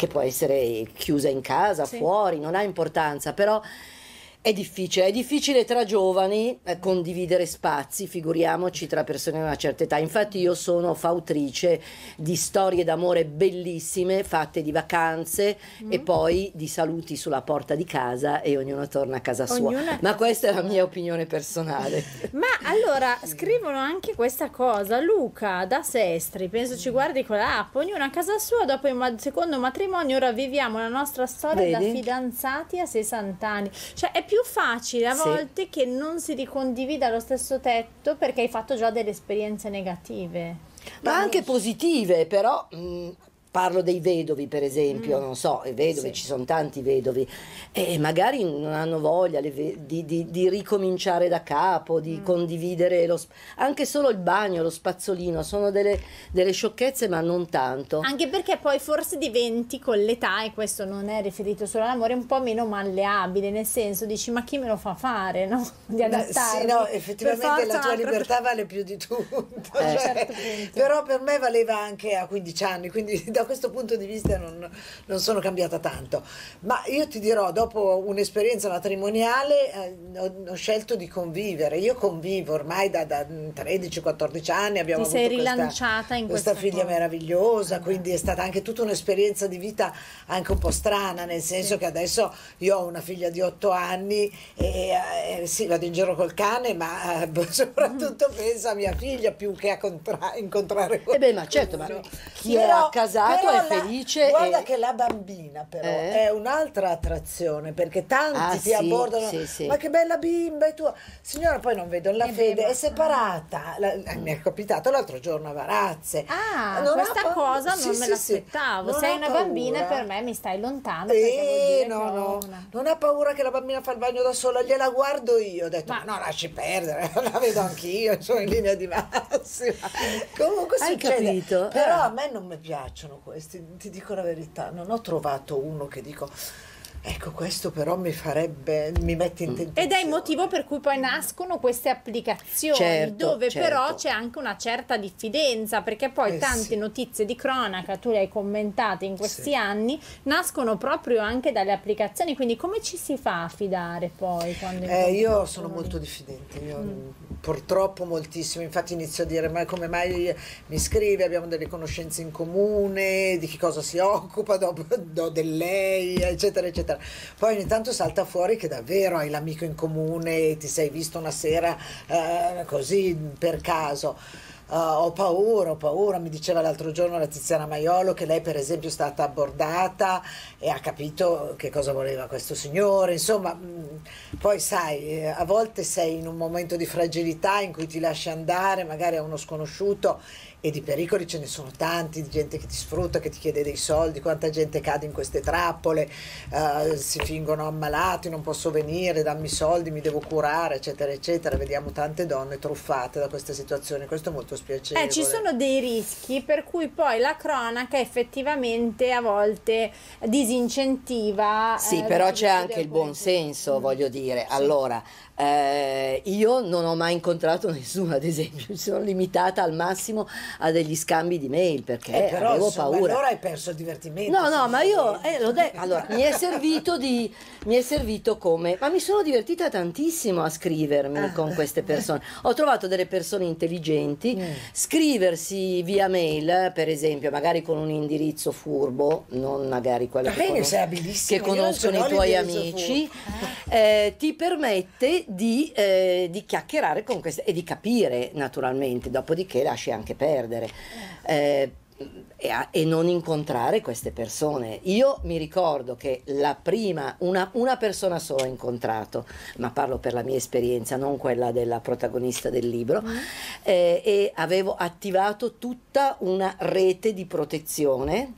chiusa in casa, Sì. fuori, non ha importanza, però è difficile tra giovani condividere spazi, figuriamoci tra persone di una certa età. Infatti io sono fautrice di storie d'amore bellissime, fatte di vacanze e poi di saluti sulla porta di casa e ognuno torna a casa sua. Ma questa è la mia opinione personale. Ma allora scrivono anche questa cosa, Luca da Sestri, penso ci guardi con l'app, ognuno a casa sua dopo il secondo matrimonio, ora viviamo la nostra storia da fidanzati a 60 anni. Cioè è più facile a volte che non si ricondivida lo stesso tetto perché hai fatto già delle esperienze negative. Ma anche positive, però parlo dei vedovi, per esempio, non so, i vedovi, ci sono tanti vedovi e magari non hanno voglia di ricominciare da capo, di condividere anche solo il bagno, lo spazzolino, sono delle sciocchezze, ma non tanto. Anche perché poi forse diventi con l'età, e questo non è riferito solo all'amore, un po' meno malleabile, nel senso dici ma chi me lo fa fare, no? Di adattarmi. Sì, no, effettivamente la tua libertà vale più di tutto. Certo, però per me valeva anche a 15 anni, quindi da questo punto di vista non sono cambiata tanto. Ma io ti dirò, dopo un'esperienza matrimoniale ho scelto di convivere. Io convivo ormai da 13-14 anni, abbiamo avuto rilanciata in questa figlia meravigliosa, quindi è stata anche tutta un'esperienza di vita anche un po' strana, nel senso che adesso io ho una figlia di 8 anni e sì, vado in giro col cane, ma soprattutto penso a mia figlia più che a incontrare qualcuno. Ma certo, ma chi è accasato è felice. Guarda che la bambina però è un'altra attrazione, perché tanti ti abbordano, ma che bella bimba è tua signora, poi non vedo la fede, è separata. Mi è capitato l'altro giorno a Varazze. Questa cosa non me l'aspettavo. Sei una bambina e per me mi stai lontano, perché vuol dire non ha paura che la bambina fa il bagno da sola, gliela guardo io, ho detto ma no, lasci perdere, la vedo anch'io, sono in linea di massima. Comunque succede. Capito? Però a me non mi piacciono questi, ti dico la verità, non ho trovato uno che dico ecco, questo però mi mette in tentazione. Ed è il motivo per cui poi nascono queste applicazioni, dove però c'è anche una certa diffidenza, perché poi tante notizie di cronaca, tu le hai commentate in questi anni, nascono proprio anche dalle applicazioni, quindi come ci si fa a fidare poi? Quando io sono molto diffidente, purtroppo moltissimo, infatti inizio a dire ma come mai mi scrive, abbiamo delle conoscenze in comune, di che cosa si occupa, do del lei, eccetera eccetera. Poi ogni tanto salta fuori che davvero hai l'amico in comune, ti sei visto una sera così per caso. Ho paura, mi diceva l'altro giorno la Tiziana Maiolo che lei per esempio è stata abbordata e ha capito che cosa voleva questo signore, insomma, poi sai, a volte sei in un momento di fragilità in cui ti lasci andare magari a uno sconosciuto, e di pericoli ce ne sono tanti, di gente che ti sfrutta, che ti chiede dei soldi, quanta gente cade in queste trappole, si fingono ammalati, non posso venire, dammi soldi, mi devo curare, eccetera eccetera. Vediamo tante donne truffate da queste situazioni, questo è molto spiacevole. Ci sono dei rischi per cui poi la cronaca effettivamente a volte disincentiva. Sì, però c'è anche il buon senso, voglio dire. Allora, io non ho mai incontrato nessuno, ad esempio, mi sono limitata al massimo a degli scambi di mail perché però, avevo paura. Allora hai perso il divertimento. No, ma io allora mi è servito come, ma mi sono divertita tantissimo a scrivermi con queste persone. Ho trovato delle persone intelligenti, scriversi via mail, per esempio, magari con un indirizzo furbo, non magari quello che conoscono i tuoi amici, ti permette di chiacchierare con queste e di capire naturalmente, dopodiché lasci anche perdere. e non incontrare queste persone. Io mi ricordo che la prima, una persona sola ho incontrato, ma parlo per la mia esperienza, non quella della protagonista del libro, e avevo attivato tutta una rete di protezione.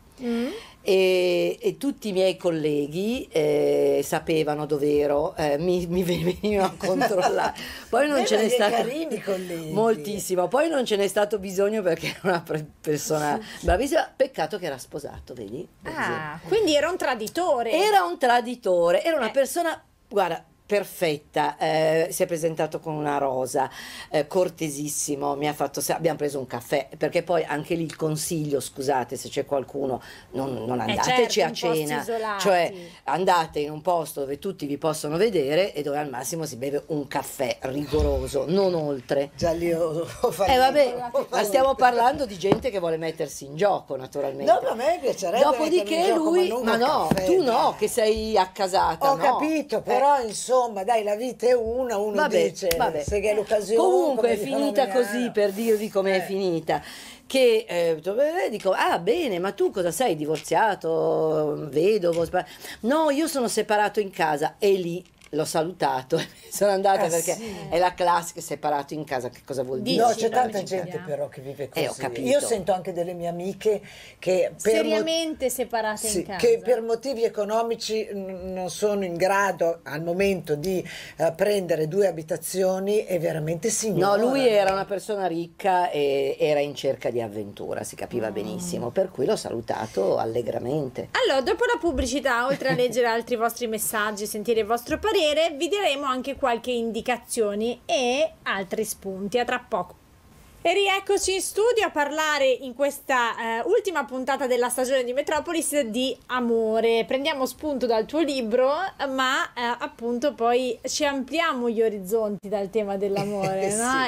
E tutti i miei colleghi sapevano dove ero, mi venivano a controllare. Poi non ce n'è stato carini colleghi. moltissimo, poi non ce n'è stato bisogno perché era una persona bravissima. Peccato che era sposato, vedi? Quindi era un traditore. Era un traditore, era una persona, guarda, perfetta, si è presentato con una rosa, cortesissimo, mi ha fatto, abbiamo preso un caffè, perché poi anche lì il consiglio, scusate se c'è qualcuno, non andateci a cena, cioè andate in un posto dove tutti vi possono vedere e dove al massimo si beve un caffè rigoroso, non oltre. Già lì ho vabbè, ma stiamo parlando di gente che vuole mettersi in gioco, naturalmente. No, a me piacerebbe. Dopodiché lui, ma no, tu no, che sei accasata. Ho capito, però insomma, dai, la vita è una, uno dice, se è l'occasione. Comunque è finita così, per dirvi com'è finita. Che dico, bene, ma tu cosa sei, divorziato, vedovo? No, io sono separato in casa, e lì l'ho salutato, sono andata perché è la classica, separato in casa, che cosa vuol dire? No, c'è tanta gente però che vive così. Ho capito. Io sento anche delle mie amiche che seriamente separate in casa, che per motivi economici non sono in grado al momento di prendere 2 abitazioni, e veramente signora. No, lui era una persona ricca e era in cerca di avventura, si capiva benissimo, per cui l'ho salutato allegramente. Allora, dopo la pubblicità, oltre a leggere altri vostri messaggi, sentire il vostro parere, vi daremo anche qualche indicazioni e altri spunti. A tra poco. E rieccoci in studio a parlare in questa ultima puntata della stagione di Metropolis di amore. Prendiamo spunto dal tuo libro, ma appunto poi ci ampliamo gli orizzonti dal tema dell'amore, no?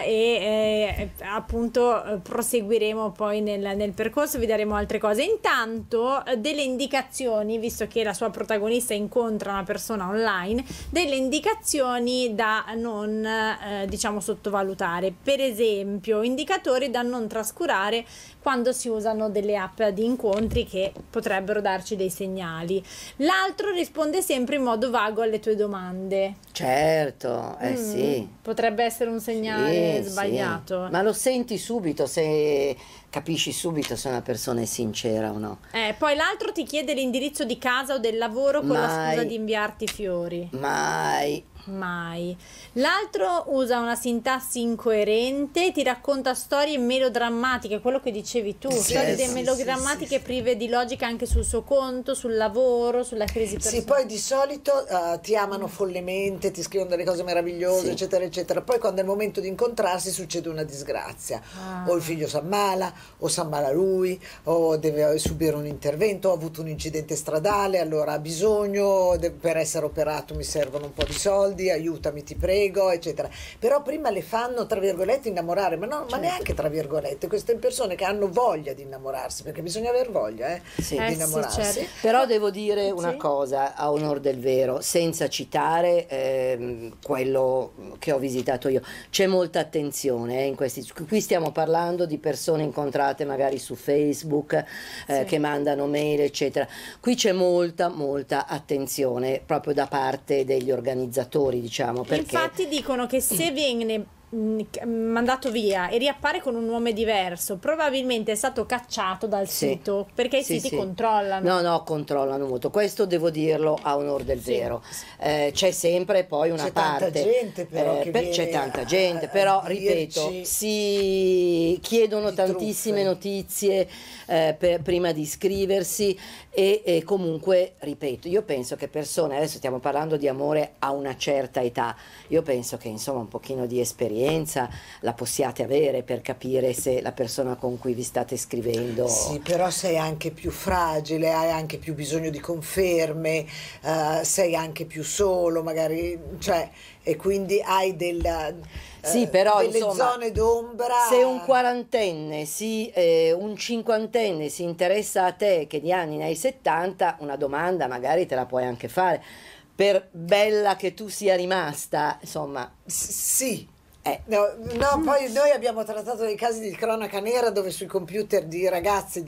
E appunto proseguiremo poi nel percorso, vi daremo altre cose. Intanto delle indicazioni, visto che la sua protagonista incontra una persona online, delle indicazioni da non diciamo sottovalutare. Per esempio, indicatori da non trascurare quando si usano delle app di incontri che potrebbero darci dei segnali. L'altro risponde sempre in modo vago alle tue domande. Certo, sì. Potrebbe essere un segnale sbagliato. Sì. Ma lo senti subito, se capisci subito se una persona è sincera o no. Poi l'altro ti chiede l'indirizzo di casa o del lavoro con la scusa di inviarti fiori. Mai. L'altro usa una sintassi incoerente, ti racconta storie melodrammatiche, quello che dicevi tu, storie melodrammatiche prive di logica anche sul suo conto, sul lavoro, sulla crisi personale. Sì, poi di solito ti amano follemente, ti scrivono delle cose meravigliose, eccetera, eccetera. Poi quando è il momento di incontrarsi succede una disgrazia. O il figlio si ammala, o si ammala lui, o deve subire un intervento, ho avuto un incidente stradale, allora ha bisogno, per essere operato mi servono un po' di soldi, aiutami ti prego, eccetera. Però prima le fanno tra virgolette innamorare, ma neanche tra virgolette, queste persone che hanno voglia di innamorarsi, perché bisogna aver voglia di innamorarsi. Certo. Però devo dire una cosa a onor del vero, senza citare quello che ho visitato io, c'è molta attenzione in questi, qui stiamo parlando di persone incontrate magari su Facebook, che mandano mail eccetera, qui c'è molta attenzione proprio da parte degli organizzatori, diciamo, perché infatti dicono che se viene mandato via e riappare con un nome diverso, probabilmente è stato cacciato dal sito, perché i siti controllano. No, controllano molto, questo devo dirlo a onor del vero. C'è sempre poi una parte, tanta gente però c'è tanta gente, però ripeto, si chiedono tantissime notizie prima di iscriversi e comunque, ripeto, io penso che persone, adesso stiamo parlando di amore a una certa età, io penso che insomma un pochino di esperienza la possiate avere per capire se la persona con cui vi state scrivendo. Sì, però sei anche più fragile, hai anche più bisogno di conferme, sei anche più solo magari, cioè, e quindi hai però, delle insomma, zone d'ombra. Se un quarantenne, un cinquantenne si interessa a te che di anni ne hai 70, una domanda magari te la puoi anche fare, per bella che tu sia rimasta, insomma. Sì. No, poi noi abbiamo trattato dei casi di cronaca nera dove sui computer di ragazzi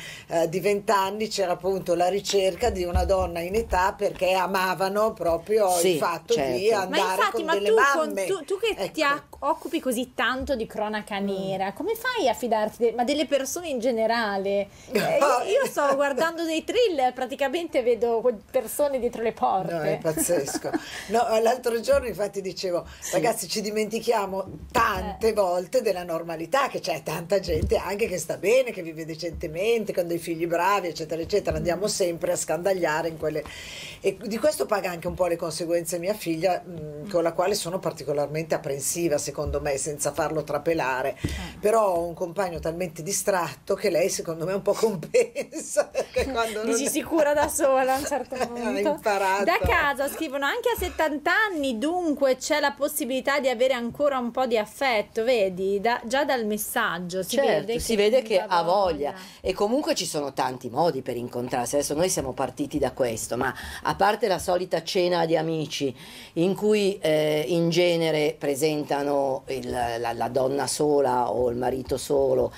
di 20 anni c'era appunto la ricerca di una donna in età perché amavano proprio il fatto di andare con delle mamme. Tu che ti occupi così tanto di cronaca nera, come fai a fidarti ma delle persone in generale? Io sto guardando dei thriller, praticamente vedo persone dietro le porte. No, è pazzesco. No, l'altro giorno infatti dicevo, ragazzi, ci dimentichiamo tante volte della normalità, che c'è tanta gente anche che sta bene, che vive decentemente, con dei figli bravi, eccetera, eccetera. Andiamo sempre a scandagliare in quelle... E di questo paga anche un po' le conseguenze mia figlia, con la quale sono particolarmente apprensiva, secondo me, senza farlo trapelare. Però ho un compagno talmente distratto che lei, secondo me, un po' compensa. Dici si cura da sola a un certo punto. Ha imparato. Da casa scrivono anche a 70 anni, dunque c'è la possibilità di avere ancora un po' di affetto, vedi? Già dal messaggio si vede che ha voglia. E comunque ci sono tanti modi per incontrarsi. Adesso noi siamo partiti da questo, ma a parte la solita cena di amici in cui in genere presentano la donna sola o il marito solo,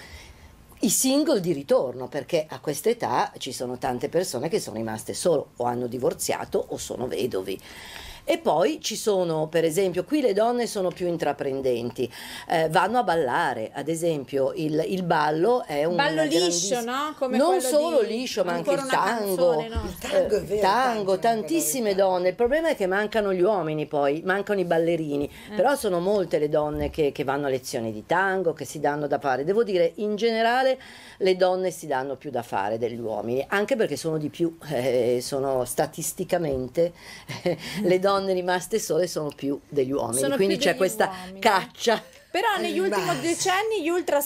i single di ritorno, perché a questa età ci sono tante persone che sono rimaste solo o hanno divorziato o sono vedovi. E poi ci sono, per esempio, qui le donne sono più intraprendenti, vanno a ballare, ad esempio il ballo è un ballo liscio, no? Come non solo liscio, ma anche il tango. Canzone, no? Il tango è vero, Tango, tantissime donne. Il problema è che mancano gli uomini, poi mancano i ballerini, però sono molte le donne che vanno a lezioni di tango, che si danno da fare. Devo dire, in generale le donne si danno più da fare degli uomini, anche perché sono di più, sono statisticamente le donne rimaste sole sono più degli uomini, quindi c'è questa caccia. Però negli ultimi decenni gli ultra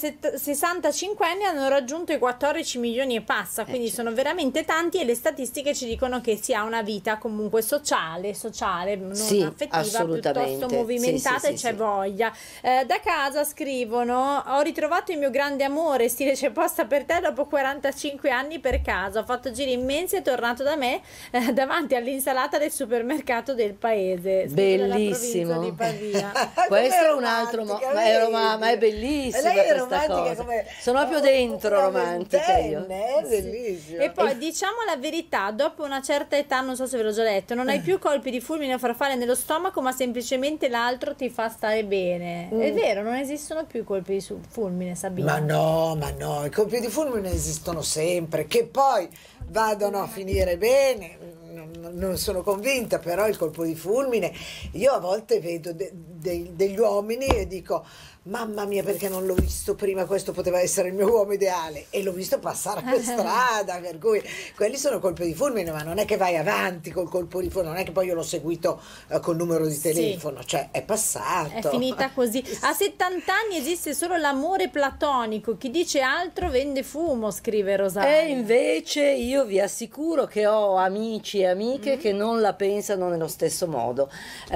65 anni hanno raggiunto i 14 milioni e passa, quindi sono veramente tanti, e le statistiche ci dicono che si ha una vita comunque sociale, non affettiva, piuttosto movimentata, e c'è voglia. Da casa scrivono: ho ritrovato il mio grande amore, stile c'è posta per te dopo 45 anni per caso, ho fatto giri immensi e è tornato da me davanti all'insalata del supermercato del paese. Bellissimo. Di Pavia. Questo è un altro ma è bellissima questa cosa. Sono proprio dentro romantica io. Bellissimo. E poi diciamo la verità, dopo una certa età, non so se ve l'ho già detto, non hai più colpi di fulmine o farfalle nello stomaco, ma semplicemente l'altro ti fa stare bene. È vero, non esistono più colpi di fulmine, Sabina. Ma no, i colpi di fulmine esistono sempre, che poi vadano a finire bene. Non sono convinta, però il colpo di fulmine, io a volte vedo degli uomini e dico: mamma mia, perché non l'ho visto prima, questo poteva essere il mio uomo ideale, e l'ho visto passare per strada, per cui quelli sono colpi di fulmine, ma non è che vai avanti col colpo di fulmine, non è che poi io l'ho seguito col numero di telefono, cioè è passato. È finita così. A 70 anni esiste solo l'amore platonico, chi dice altro vende fumo, scrive Rosaria. E invece io vi assicuro che ho amici e amiche che non la pensano nello stesso modo.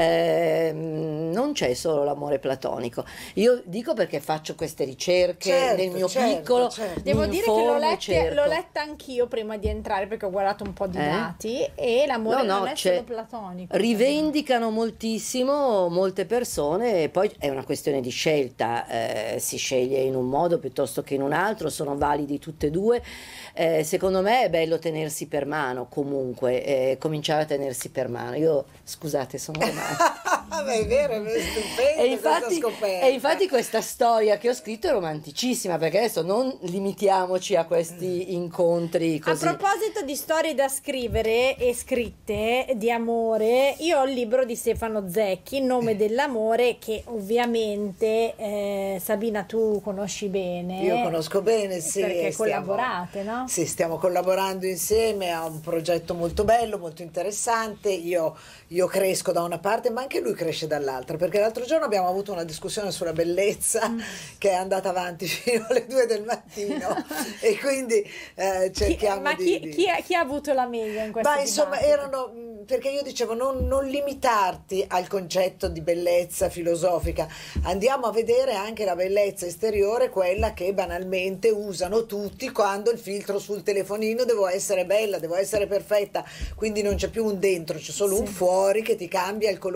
Non c'è solo l'amore platonico. Io dico perché faccio queste ricerche nel mio piccolo. Devo dire che l'ho letta anch'io prima di entrare, perché ho guardato un po' di dati, e l'amore non è solo platonico. Rivendicano moltissimo molte persone, e poi è una questione di scelta, si sceglie in un modo piuttosto che in un altro, sono validi tutte e due. Secondo me è bello tenersi per mano, comunque cominciare a tenersi per mano. Io, scusate, sono romantica. È vero, è stupendo. E infatti questa storia che ho scritto è romanticissima, perché adesso non limitiamoci a questi incontri così. A proposito di storie da scrivere e scritte di amore, io ho il libro di Stefano Zecchi, Il nome dell'amore, che ovviamente Sabina tu conosci bene. Io conosco bene, sì. Perché collaborate, no? Sì, stiamo collaborando insieme a un progetto molto bello, molto interessante. Io cresco da una parte, ma anche lui cresce dall'altra, perché l'altro giorno abbiamo avuto una discussione sulla bellezza che è andata avanti fino alle 2 del mattino e quindi cerchiamo chi ha avuto la meglio in questo insomma, perché io dicevo non limitarti al concetto di bellezza filosofica, andiamo a vedere anche la bellezza esteriore, quella che banalmente usano tutti quando il filtro sul telefonino: devo essere bella, devo essere perfetta, quindi non c'è più un dentro, c'è solo un fuori che ti cambia il colore degli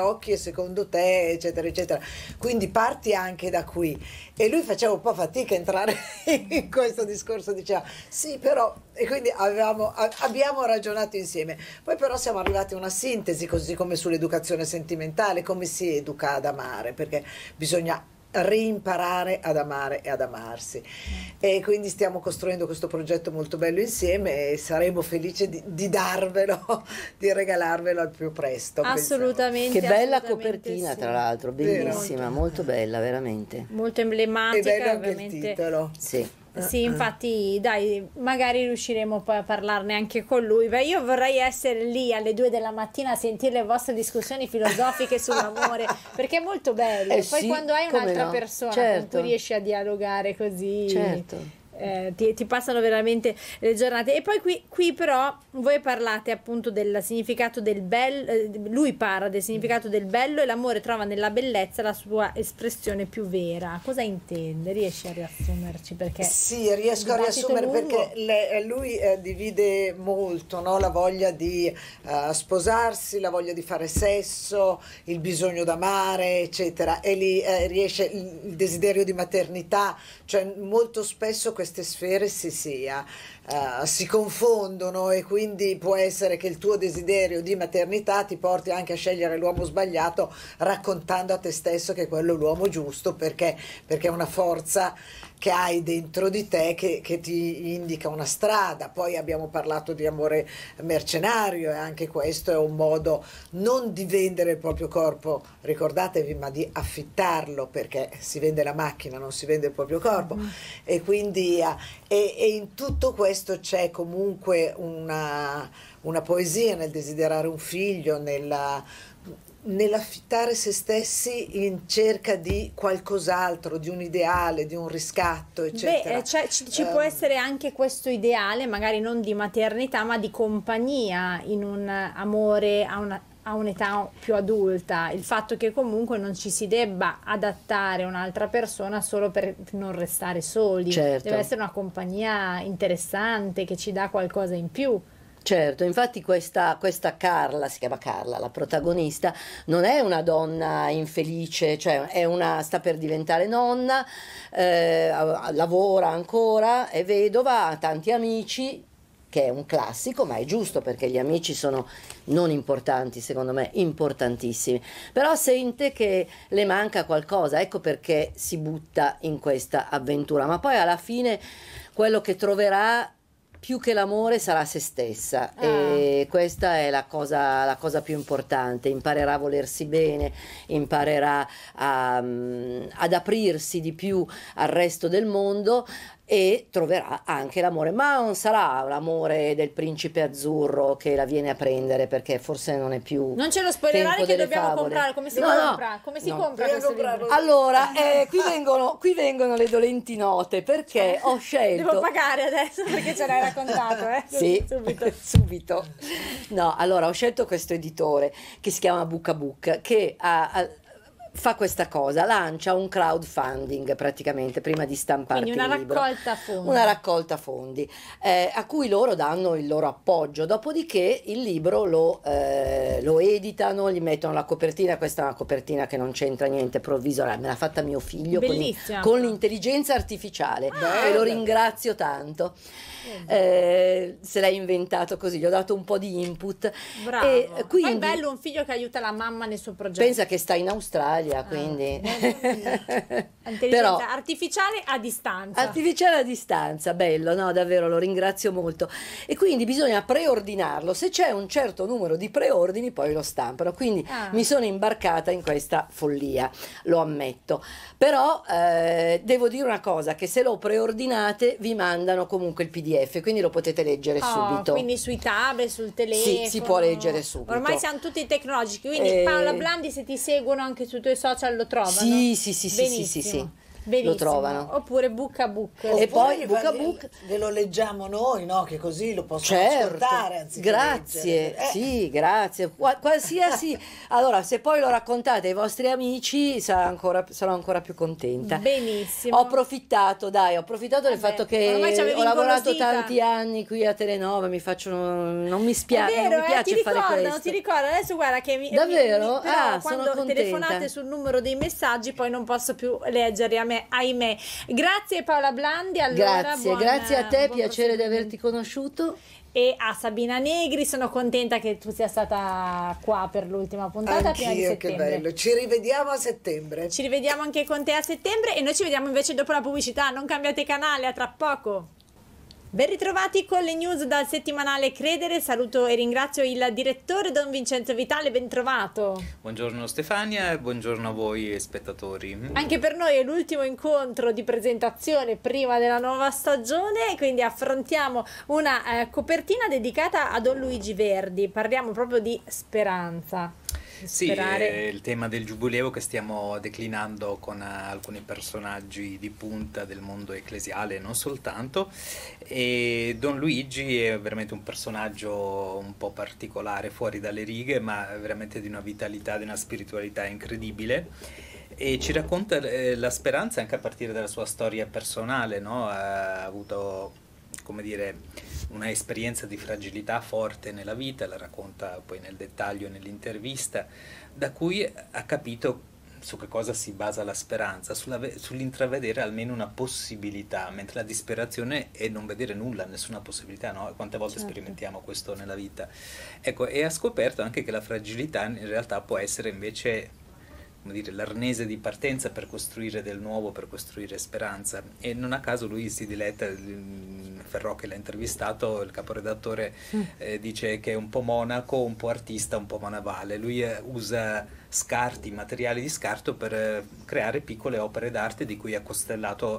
occhi e secondo te, eccetera, eccetera. Quindi parti anche da qui. E lui faceva un po' fatica a entrare in questo discorso, diceva sì però, e quindi abbiamo ragionato insieme. Poi però siamo arrivati a una sintesi, così come sull'educazione sentimentale, come si educa ad amare, perché bisogna rimparare ad amare e ad amarsi, e quindi stiamo costruendo questo progetto molto bello insieme e saremo felici di darvelo, di regalarvelo al più presto. Assolutamente. Che bella assolutamente copertina, sì. tra l'altro, bellissima, molto bella, veramente. Molto E emblematica, bello anche il ovviamente. titolo. Sì. Sì, infatti, dai, magari riusciremo poi a parlarne anche con lui. Beh, io vorrei essere lì alle 2 della mattina a sentire le vostre discussioni filosofiche sull'amore, perché è molto bello. Poi sì, quando hai come un'altra no, persona con certo. cui riesci a dialogare così, Certo. ti passano veramente le giornate. E poi qui però voi parlate appunto del significato del bello, lui parla del significato del bello, e l'amore trova nella bellezza la sua espressione più vera. Cosa intende? Riesci a riassumerci? Perché sì, riesco a riassumere, perché lui divide molto, no? La voglia di sposarsi, la voglia di fare sesso, il bisogno d'amare, eccetera, e lì riesce il desiderio di maternità, cioè molto spesso queste sfere si confondono, e quindi può essere che il tuo desiderio di maternità ti porti anche a scegliere l'uomo sbagliato, raccontando a te stesso che quello è l'uomo giusto, perché è una forza che hai dentro di te che ti indica una strada. Poi abbiamo parlato di amore mercenario, e anche questo è un modo non di vendere il proprio corpo, ricordatevi, ma di affittarlo, perché si vende la macchina, non si vende il proprio corpo. E quindi e in tutto questo c'è comunque una poesia nel desiderare un figlio, nell'affittare se stessi in cerca di qualcos'altro, di un ideale, di un riscatto, eccetera. Beh, ci può essere anche questo ideale, magari non di maternità, ma di compagnia in un amore a un'età più adulta. Il fatto che comunque non ci si debba adattare a un'altra persona solo per non restare soli. Certo. Deve essere una compagnia interessante che ci dà qualcosa in più. Certo, infatti questa Carla, si chiama Carla, la protagonista, non è una donna infelice, cioè sta per diventare nonna, lavora ancora, è vedova, ha tanti amici, che è un classico, ma è giusto, perché gli amici sono non importanti, secondo me importantissimi, però sente che le manca qualcosa, ecco perché si butta in questa avventura, ma poi alla fine quello che troverà più che l'amore sarà se stessa, e questa è la cosa più importante. Imparerà a volersi bene, imparerà ad aprirsi di più al resto del mondo, e troverà anche l'amore, ma non sarà l'amore del principe azzurro che la viene a prendere, perché forse non è più Non ce lo spoilerare, tempo che delle dobbiamo favole. comprare. Come si No, compra? no, Come si no. compra Dobbiamo questo libro? comprarlo. Allora, qui vengono le dolenti note, perché ho scelto... Devo pagare adesso perché ce l'hai raccontato, Sì, subito. subito. No, allora ho scelto questo editore che si chiama Book a Book, che fa questa cosa, lancia un crowdfunding praticamente prima di stamparti Quindi una il libro. raccolta fondi. Una raccolta fondi, a cui loro danno il loro appoggio, dopodiché il libro lo editano, gli mettono la copertina. Questa è una copertina che non c'entra niente, provvisoria, me l'ha fatta mio figlio Bellissima. con l'intelligenza artificiale, e lo ringrazio tanto. Se l'hai inventato così, gli ho dato un po' di input. Bravo. E Poi quindi è bello un figlio che aiuta la mamma nel suo progetto. pensa che sta in Australia, quindi Intelligenza però artificiale a distanza. artificiale a distanza, bello, no, davvero lo ringrazio molto. E quindi bisogna preordinarlo, se c'è un certo numero di preordini poi lo stampano, quindi mi sono imbarcata in questa follia, lo ammetto, però devo dire una cosa, che se lo preordinate vi mandano comunque il PDF, quindi lo potete leggere subito. Quindi sui tablet, sul telefono. Sì, si può leggere subito. Ormai siamo tutti tecnologici, quindi Paola Blandi, se ti seguono anche sui tuoi social, lo trovano? Sì, sì, sì, sì, sì, Benissimo. sì, sì. Benissimo. lo trovano. Oppure Book a Book. E poi Book a Book ve lo leggiamo noi, no? Che così lo possono certo, ascoltare anziché grazie, leggere. sì, grazie. Qualsiasi, allora, se poi lo raccontate ai vostri amici, sarò ancora più contenta. Benissimo. Ho approfittato del fatto che ormai ci avevi ho lavorato ingolosita. tanti anni qui a Telenova, non mi È spiace, non vero, mi piace ti fare ricordano, questo. ti ricordo, adesso guarda che Davvero? però Ah, sono quando contenta. telefonate sul numero dei messaggi poi non posso più leggerli, ahimè. Grazie Paola Blandi, allora Grazie a te, buon piacere di proseguimento. averti conosciuto. E a Sabina Negri, sono contenta che tu sia stata qua per l'ultima puntata prima di Anch'io, che settembre. bello. Ci rivediamo a settembre. Ci rivediamo anche con te a settembre e noi ci vediamo invece dopo la pubblicità. Non cambiate canale, a tra poco. Ben ritrovati con le news dal settimanale Credere. Saluto e ringrazio il direttore Don Vincenzo Vitale, ben trovato. Buongiorno Stefania e buongiorno a voi spettatori. Anche per noi è l'ultimo incontro di presentazione prima della nuova stagione, quindi affrontiamo una copertina dedicata a Don Luigi Verdi. Parliamo proprio di speranza. Sì, è il tema del giubileo che stiamo declinando con alcuni personaggi di punta del mondo ecclesiale, non soltanto. E Don Luigi è veramente un personaggio un po' particolare, fuori dalle righe, ma veramente di una vitalità, di una spiritualità incredibile. E ci racconta la speranza anche a partire dalla sua storia personale, no? Ha avuto, come dire, una esperienza di fragilità forte nella vita, la racconta poi nel dettaglio nell'intervista, da cui ha capito su che cosa si basa la speranza, sull'intravedere almeno una possibilità, mentre la disperazione è non vedere nulla, nessuna possibilità, no? Quante volte sperimentiamo questo nella vita? Ecco, e ha scoperto anche che la fragilità in realtà può essere invece, come dire, l'arnese di partenza per costruire del nuovo, per costruire speranza. E non a caso lui si diletta, Ferrò che l'ha intervistato, il caporedattore, dice che è un po' monaco, un po' artista, un po' manovale. Lui usa scarti, materiali di scarto per creare piccole opere d'arte di cui ha costellato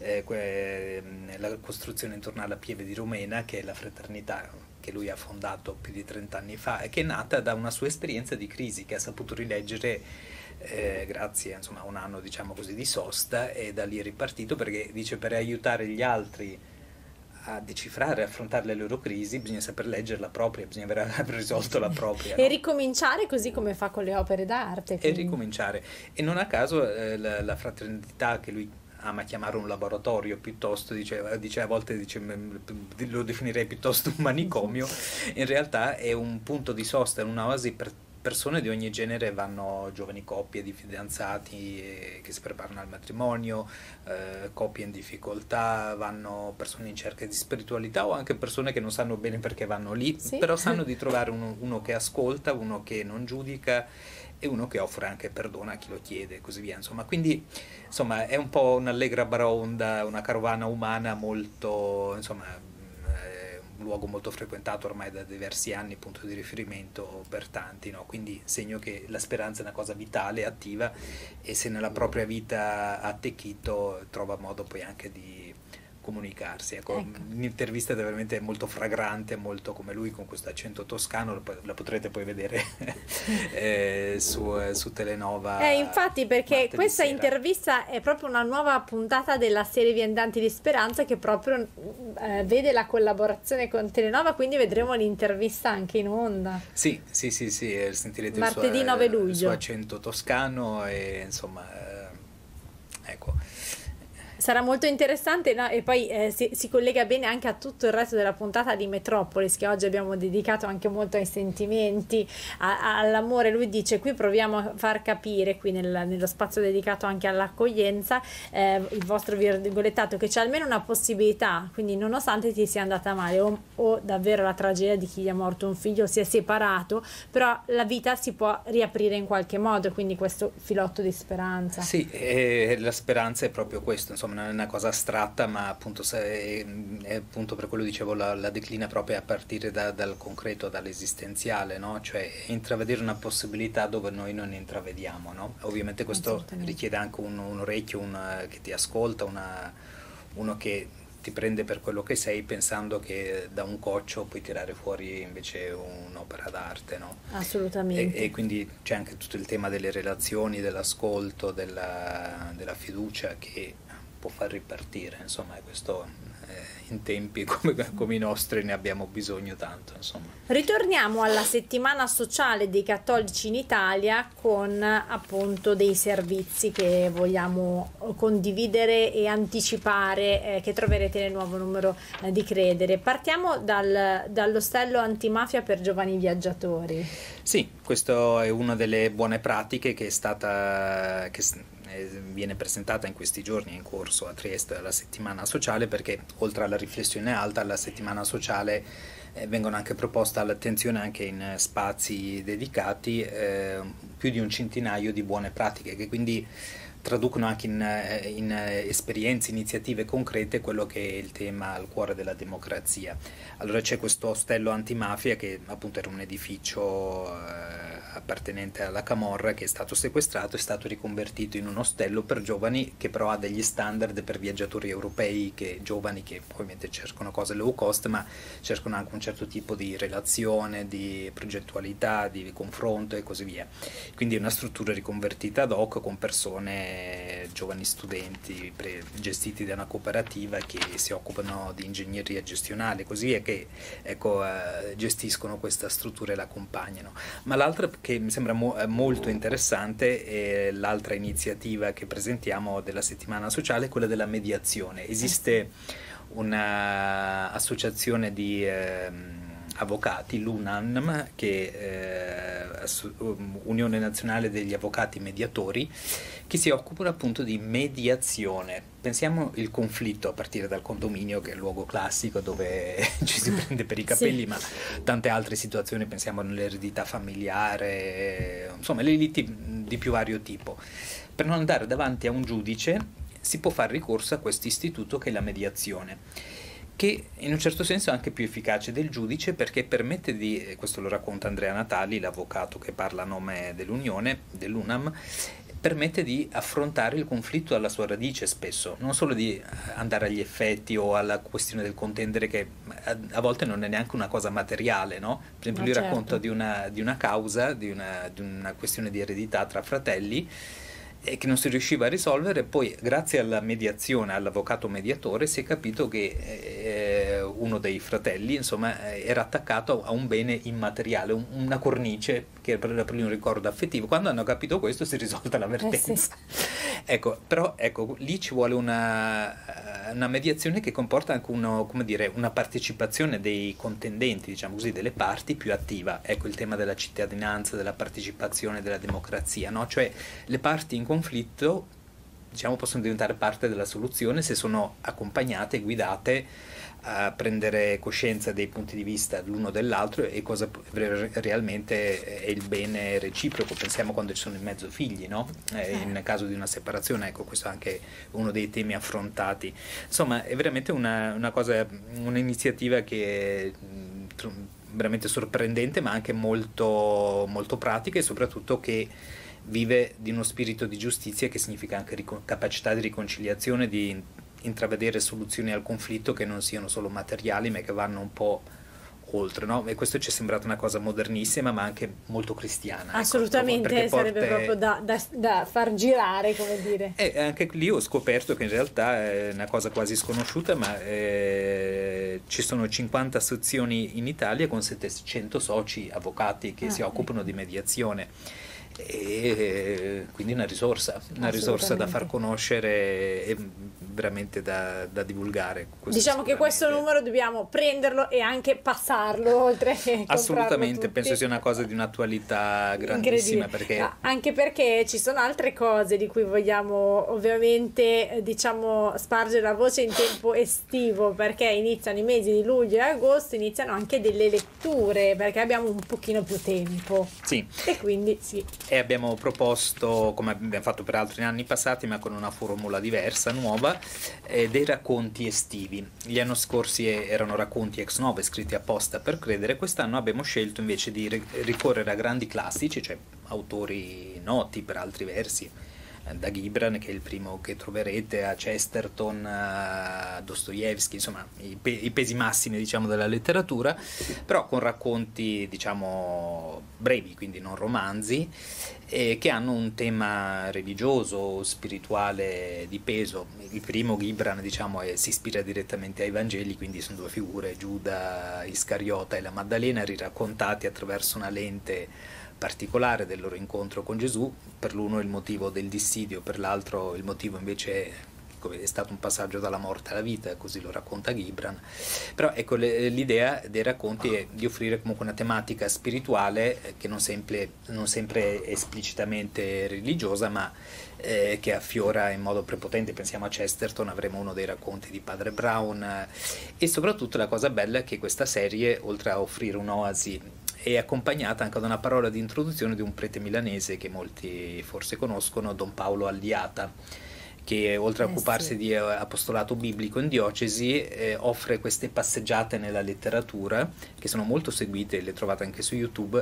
la costruzione intorno alla Pieve di Romena, che è la fraternità che lui ha fondato più di 30 anni fa e che è nata da una sua esperienza di crisi che ha saputo rileggere grazie insomma, a un anno, diciamo così, di sosta, e da lì è ripartito, perché dice per aiutare gli altri a decifrare, a affrontare le loro crisi, bisogna saper leggere la propria, bisogna aver risolto la propria. E no? ricominciare così come fa con le opere d'arte. E ricominciare. E non a caso la fraternità, che lui ama chiamare un laboratorio, piuttosto dice a volte lo definirei piuttosto un manicomio, in realtà è un punto di sosta, un'oasi per persone di ogni genere. Vanno giovani coppie di fidanzati che si preparano al matrimonio, coppie in difficoltà, vanno persone in cerca di spiritualità o anche persone che non sanno bene perché vanno lì, però sanno di trovare uno che ascolta, uno che non giudica e uno che offre anche perdono a chi lo chiede e così via. Insomma, quindi insomma, è un po' un'allegra baraonda, una carovana umana molto, insomma, un luogo molto frequentato ormai da diversi anni, punto di riferimento per tanti, no? Quindi segno che la speranza è una cosa vitale, attiva, e se nella propria vita ha attecchito trova modo poi anche di comunicarsi. Ecco. Un'intervista veramente molto fragrante, molto come lui, con questo accento toscano, la potrete poi vedere su Telenova. Infatti, perché questa intervista è proprio una nuova puntata della serie Viandanti di Speranza, che proprio vede la collaborazione con Telenova, quindi vedremo l'intervista anche in onda. Sì, sentirete martedì 9 luglio. Il suo accento toscano e insomma, ecco. Sarà molto interessante, no? E poi si collega bene anche a tutto il resto della puntata di Metropolis, che oggi abbiamo dedicato anche molto ai sentimenti, all'amore. Lui dice: qui proviamo a far capire, qui nello spazio dedicato anche all'accoglienza, il vostro virgolettato, che c'è almeno una possibilità, quindi nonostante ti sia andata male o davvero la tragedia di chi gli è morto un figlio, si è separato, però la vita si può riaprire in qualche modo, quindi questo filotto di speranza. Sì, la speranza è proprio questo, insomma, non è una cosa astratta, ma appunto è appunto per quello dicevo, la declina proprio a partire dal concreto, dall'esistenziale, no? Cioè intravedere una possibilità dove noi non intravediamo, no? Ovviamente questo richiede anche un orecchio che ti ascolta, uno che ti prende per quello che sei, pensando che da un coccio puoi tirare fuori invece un'opera d'arte, no? Assolutamente. E quindi c'è anche tutto il tema delle relazioni, dell'ascolto, della fiducia che può far ripartire, insomma, questo in tempi come i nostri ne abbiamo bisogno tanto, insomma. Ritorniamo alla settimana sociale dei cattolici in Italia con appunto dei servizi che vogliamo condividere e anticipare, che troverete nel nuovo numero di Credere. Partiamo dall'ostello antimafia per giovani viaggiatori. Sì, questo è una delle buone pratiche che viene presentata in questi giorni, è in corso a Trieste alla settimana sociale, perché oltre alla riflessione alta, alla settimana sociale vengono anche proposte all'attenzione anche in spazi dedicati più di un centinaio di buone pratiche che quindi traducono anche in esperienze, iniziative concrete quello che è il tema al cuore della democrazia. Allora c'è questo ostello antimafia che appunto era un edificio appartenente alla Camorra che è stato sequestrato, è stato riconvertito in un ostello per giovani che però ha degli standard per viaggiatori europei giovani che ovviamente cercano cose low cost ma cercano anche un certo tipo di relazione, di progettualità, di confronto e così via. Quindi è una struttura riconvertita ad hoc con persone, giovani studenti gestiti da una cooperativa che si occupano di ingegneria gestionale così e che gestiscono questa struttura e la accompagnano. Ma l'altra che mi sembra molto interessante è l'altra iniziativa che presentiamo della settimana sociale, quella della mediazione. Esiste un'associazione di avvocati, l'UNAM, che è Unione Nazionale degli Avvocati Mediatori, che si occupano appunto di mediazione. Pensiamo il conflitto a partire dal condominio, che è il luogo classico dove ci si prende per i capelli, sì. Ma tante altre situazioni, pensiamo all'eredità familiare, insomma le liti di più vario tipo. Per non andare davanti a un giudice si può fare ricorso a questo istituto che è la mediazione, che in un certo senso è anche più efficace del giudice perché permette di, questo lo racconta Andrea Natali, l'avvocato che parla a nome dell'UNAM, permette di affrontare il conflitto alla sua radice spesso, non solo di andare agli effetti o alla questione del contendere che a volte non è neanche una cosa materiale, no? Per esempio lui racconta di una causa, di una questione di eredità tra fratelli e che non si riusciva a risolvere, poi grazie alla mediazione, all'avvocato mediatore, si è capito che uno dei fratelli insomma era attaccato a un bene immateriale, una cornice che era per lui un ricordo affettivo. Quando hanno capito questo si è risolta la vertenza. Sì. Però lì ci vuole una mediazione che comporta anche una partecipazione dei contendenti, diciamo così, delle parti più attiva. Ecco il tema della cittadinanza, della partecipazione, della democrazia, no? Cioè le parti in conflitto, diciamo, possono diventare parte della soluzione se sono accompagnate e guidate a prendere coscienza dei punti di vista l'uno dell'altro e cosa realmente è il bene reciproco. Pensiamo quando ci sono in mezzo figli, no? In caso di una separazione, ecco, questo è anche uno dei temi affrontati. Insomma, è veramente un'iniziativa che è veramente sorprendente, ma anche molto, molto pratica e soprattutto che vive di uno spirito di giustizia, che significa anche capacità di riconciliazione, di intravedere soluzioni al conflitto che non siano solo materiali ma che vanno un po' oltre, no? E questo ci è sembrata una cosa modernissima ma anche molto cristiana. Assolutamente, ecco, sarebbe proprio da far girare, come dire. E anche lì ho scoperto che in realtà è una cosa quasi sconosciuta, ma ci sono 50 sezioni in Italia con 700 soci avvocati che si occupano di mediazione. E quindi una risorsa da far conoscere e veramente da divulgare. Diciamo che questo numero dobbiamo prenderlo e anche passarlo, oltre che assolutamente, penso sia una cosa di un'attualità grandissima, perché anche perché ci sono altre cose di cui vogliamo ovviamente spargere la voce in tempo estivo, perché iniziano i mesi di luglio e agosto, iniziano anche delle letture perché abbiamo un pochino più tempo. Sì. E quindi sì. E abbiamo proposto, come abbiamo fatto per altri anni passati, ma con una formula diversa, nuova, dei racconti estivi. Gli anni scorsi erano racconti ex novo, scritti apposta per Credere. Quest'anno abbiamo scelto invece di ricorrere a grandi classici, cioè autori noti per altri versi, da Gibran, che è il primo che troverete, a Chesterton, a Dostoevsky, insomma i pesi massimi, diciamo, della letteratura, però con racconti, diciamo, brevi, quindi non romanzi, che hanno un tema religioso, spirituale di peso. Il primo, Gibran, diciamo, si ispira direttamente ai Vangeli, quindi sono due figure, Giuda Iscariota e la Maddalena, riraccontati attraverso una lente particolare del loro incontro con Gesù. Per l'uno il motivo del dissidio, per l'altro il motivo invece è stato un passaggio dalla morte alla vita, così lo racconta Gibran. Però ecco, l'idea dei racconti è di offrire comunque una tematica spirituale che non sempre è esplicitamente religiosa, ma che affiora in modo prepotente. Pensiamo a Chesterton, avremo uno dei racconti di Padre Brown, e soprattutto la cosa bella è che questa serie, oltre a offrire un'oasi, è accompagnata anche da una parola di introduzione di un prete milanese che molti forse conoscono, Don Paolo Alliata, che oltre a occuparsi di apostolato biblico in diocesi, offre queste passeggiate nella letteratura, che sono molto seguite, le trovate anche su YouTube,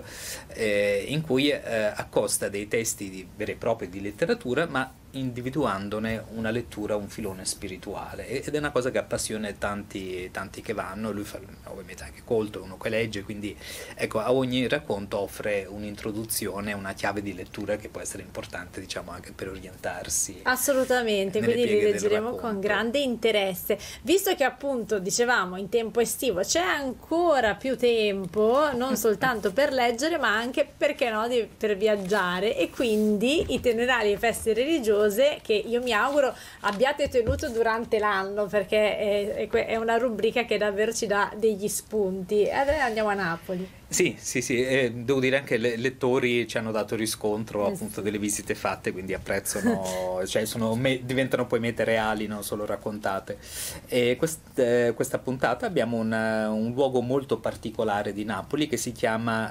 in cui accosta dei testi veri e propri di letteratura, ma individuandone una lettura, un filone spirituale, ed è una cosa che appassiona tanti che vanno. Lui fa ovviamente anche colto, è uno che legge, quindi ecco, a ogni racconto offre un'introduzione, una chiave di lettura che può essere importante, diciamo, anche per orientarsi. Assolutamente, quindi li leggeremo con grande interesse, visto che appunto dicevamo in tempo estivo c'è ancora più tempo, non soltanto per leggere ma anche, perché no, per viaggiare, e quindi itinerari e feste religiose che io mi auguro abbiate tenuto durante l'anno, perché è una rubrica che davvero ci dà degli spunti. Adesso andiamo a Napoli. Sì, devo dire anche i lettori ci hanno dato riscontro appunto delle visite fatte, quindi apprezzano, cioè diventano poi mete reali, non solo raccontate. E questa puntata abbiamo un luogo molto particolare di Napoli che si chiama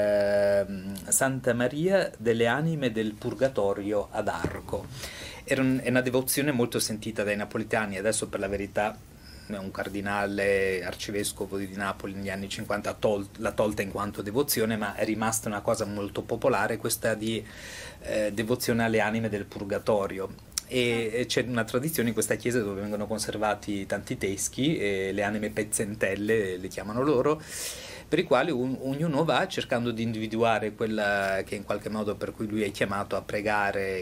Santa Maria delle Anime del Purgatorio ad Arco. È una devozione molto sentita dai napoletani. Adesso, per la verità, un cardinale arcivescovo di Napoli negli anni 50 l'ha tolta in quanto devozione, ma è rimasta una cosa molto popolare, questa di devozione alle anime del purgatorio. E c'è una tradizione in questa chiesa dove vengono conservati tanti teschi, le anime pezzentelle le chiamano loro, per i quali ognuno va cercando di individuare quella che in qualche modo per cui lui è chiamato a pregare,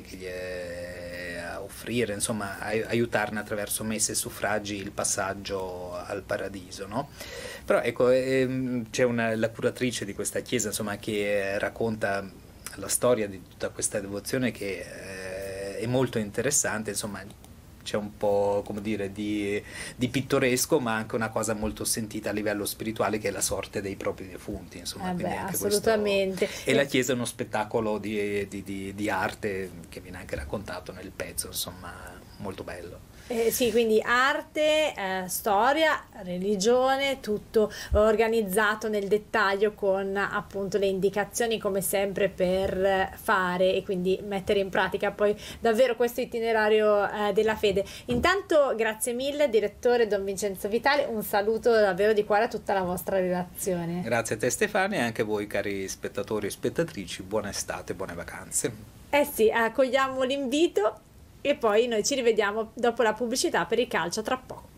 a offrire, insomma, aiutarne attraverso messe e suffragi il passaggio al paradiso, no? Però ecco, c'è la curatrice di questa chiesa, insomma, che racconta la storia di tutta questa devozione, che è molto interessante, insomma. C'è un po', come dire, di pittoresco, ma anche una cosa molto sentita a livello spirituale, che è la sorte dei propri defunti, insomma. Anche assolutamente. E la chiesa è uno spettacolo di arte che viene anche raccontato nel pezzo, insomma, molto bello. Sì, quindi arte, storia, religione, tutto organizzato nel dettaglio, con appunto le indicazioni come sempre per fare e quindi mettere in pratica poi davvero questo itinerario della fede. Intanto grazie mille direttore Don Vincenzo Vitali, un saluto davvero di cuore a tutta la vostra redazione. Grazie a te Stefania, e anche a voi cari spettatori e spettatrici, buona estate, buone vacanze. Sì, accogliamo l'invito. E poi noi ci rivediamo dopo la pubblicità per il calcio tra poco.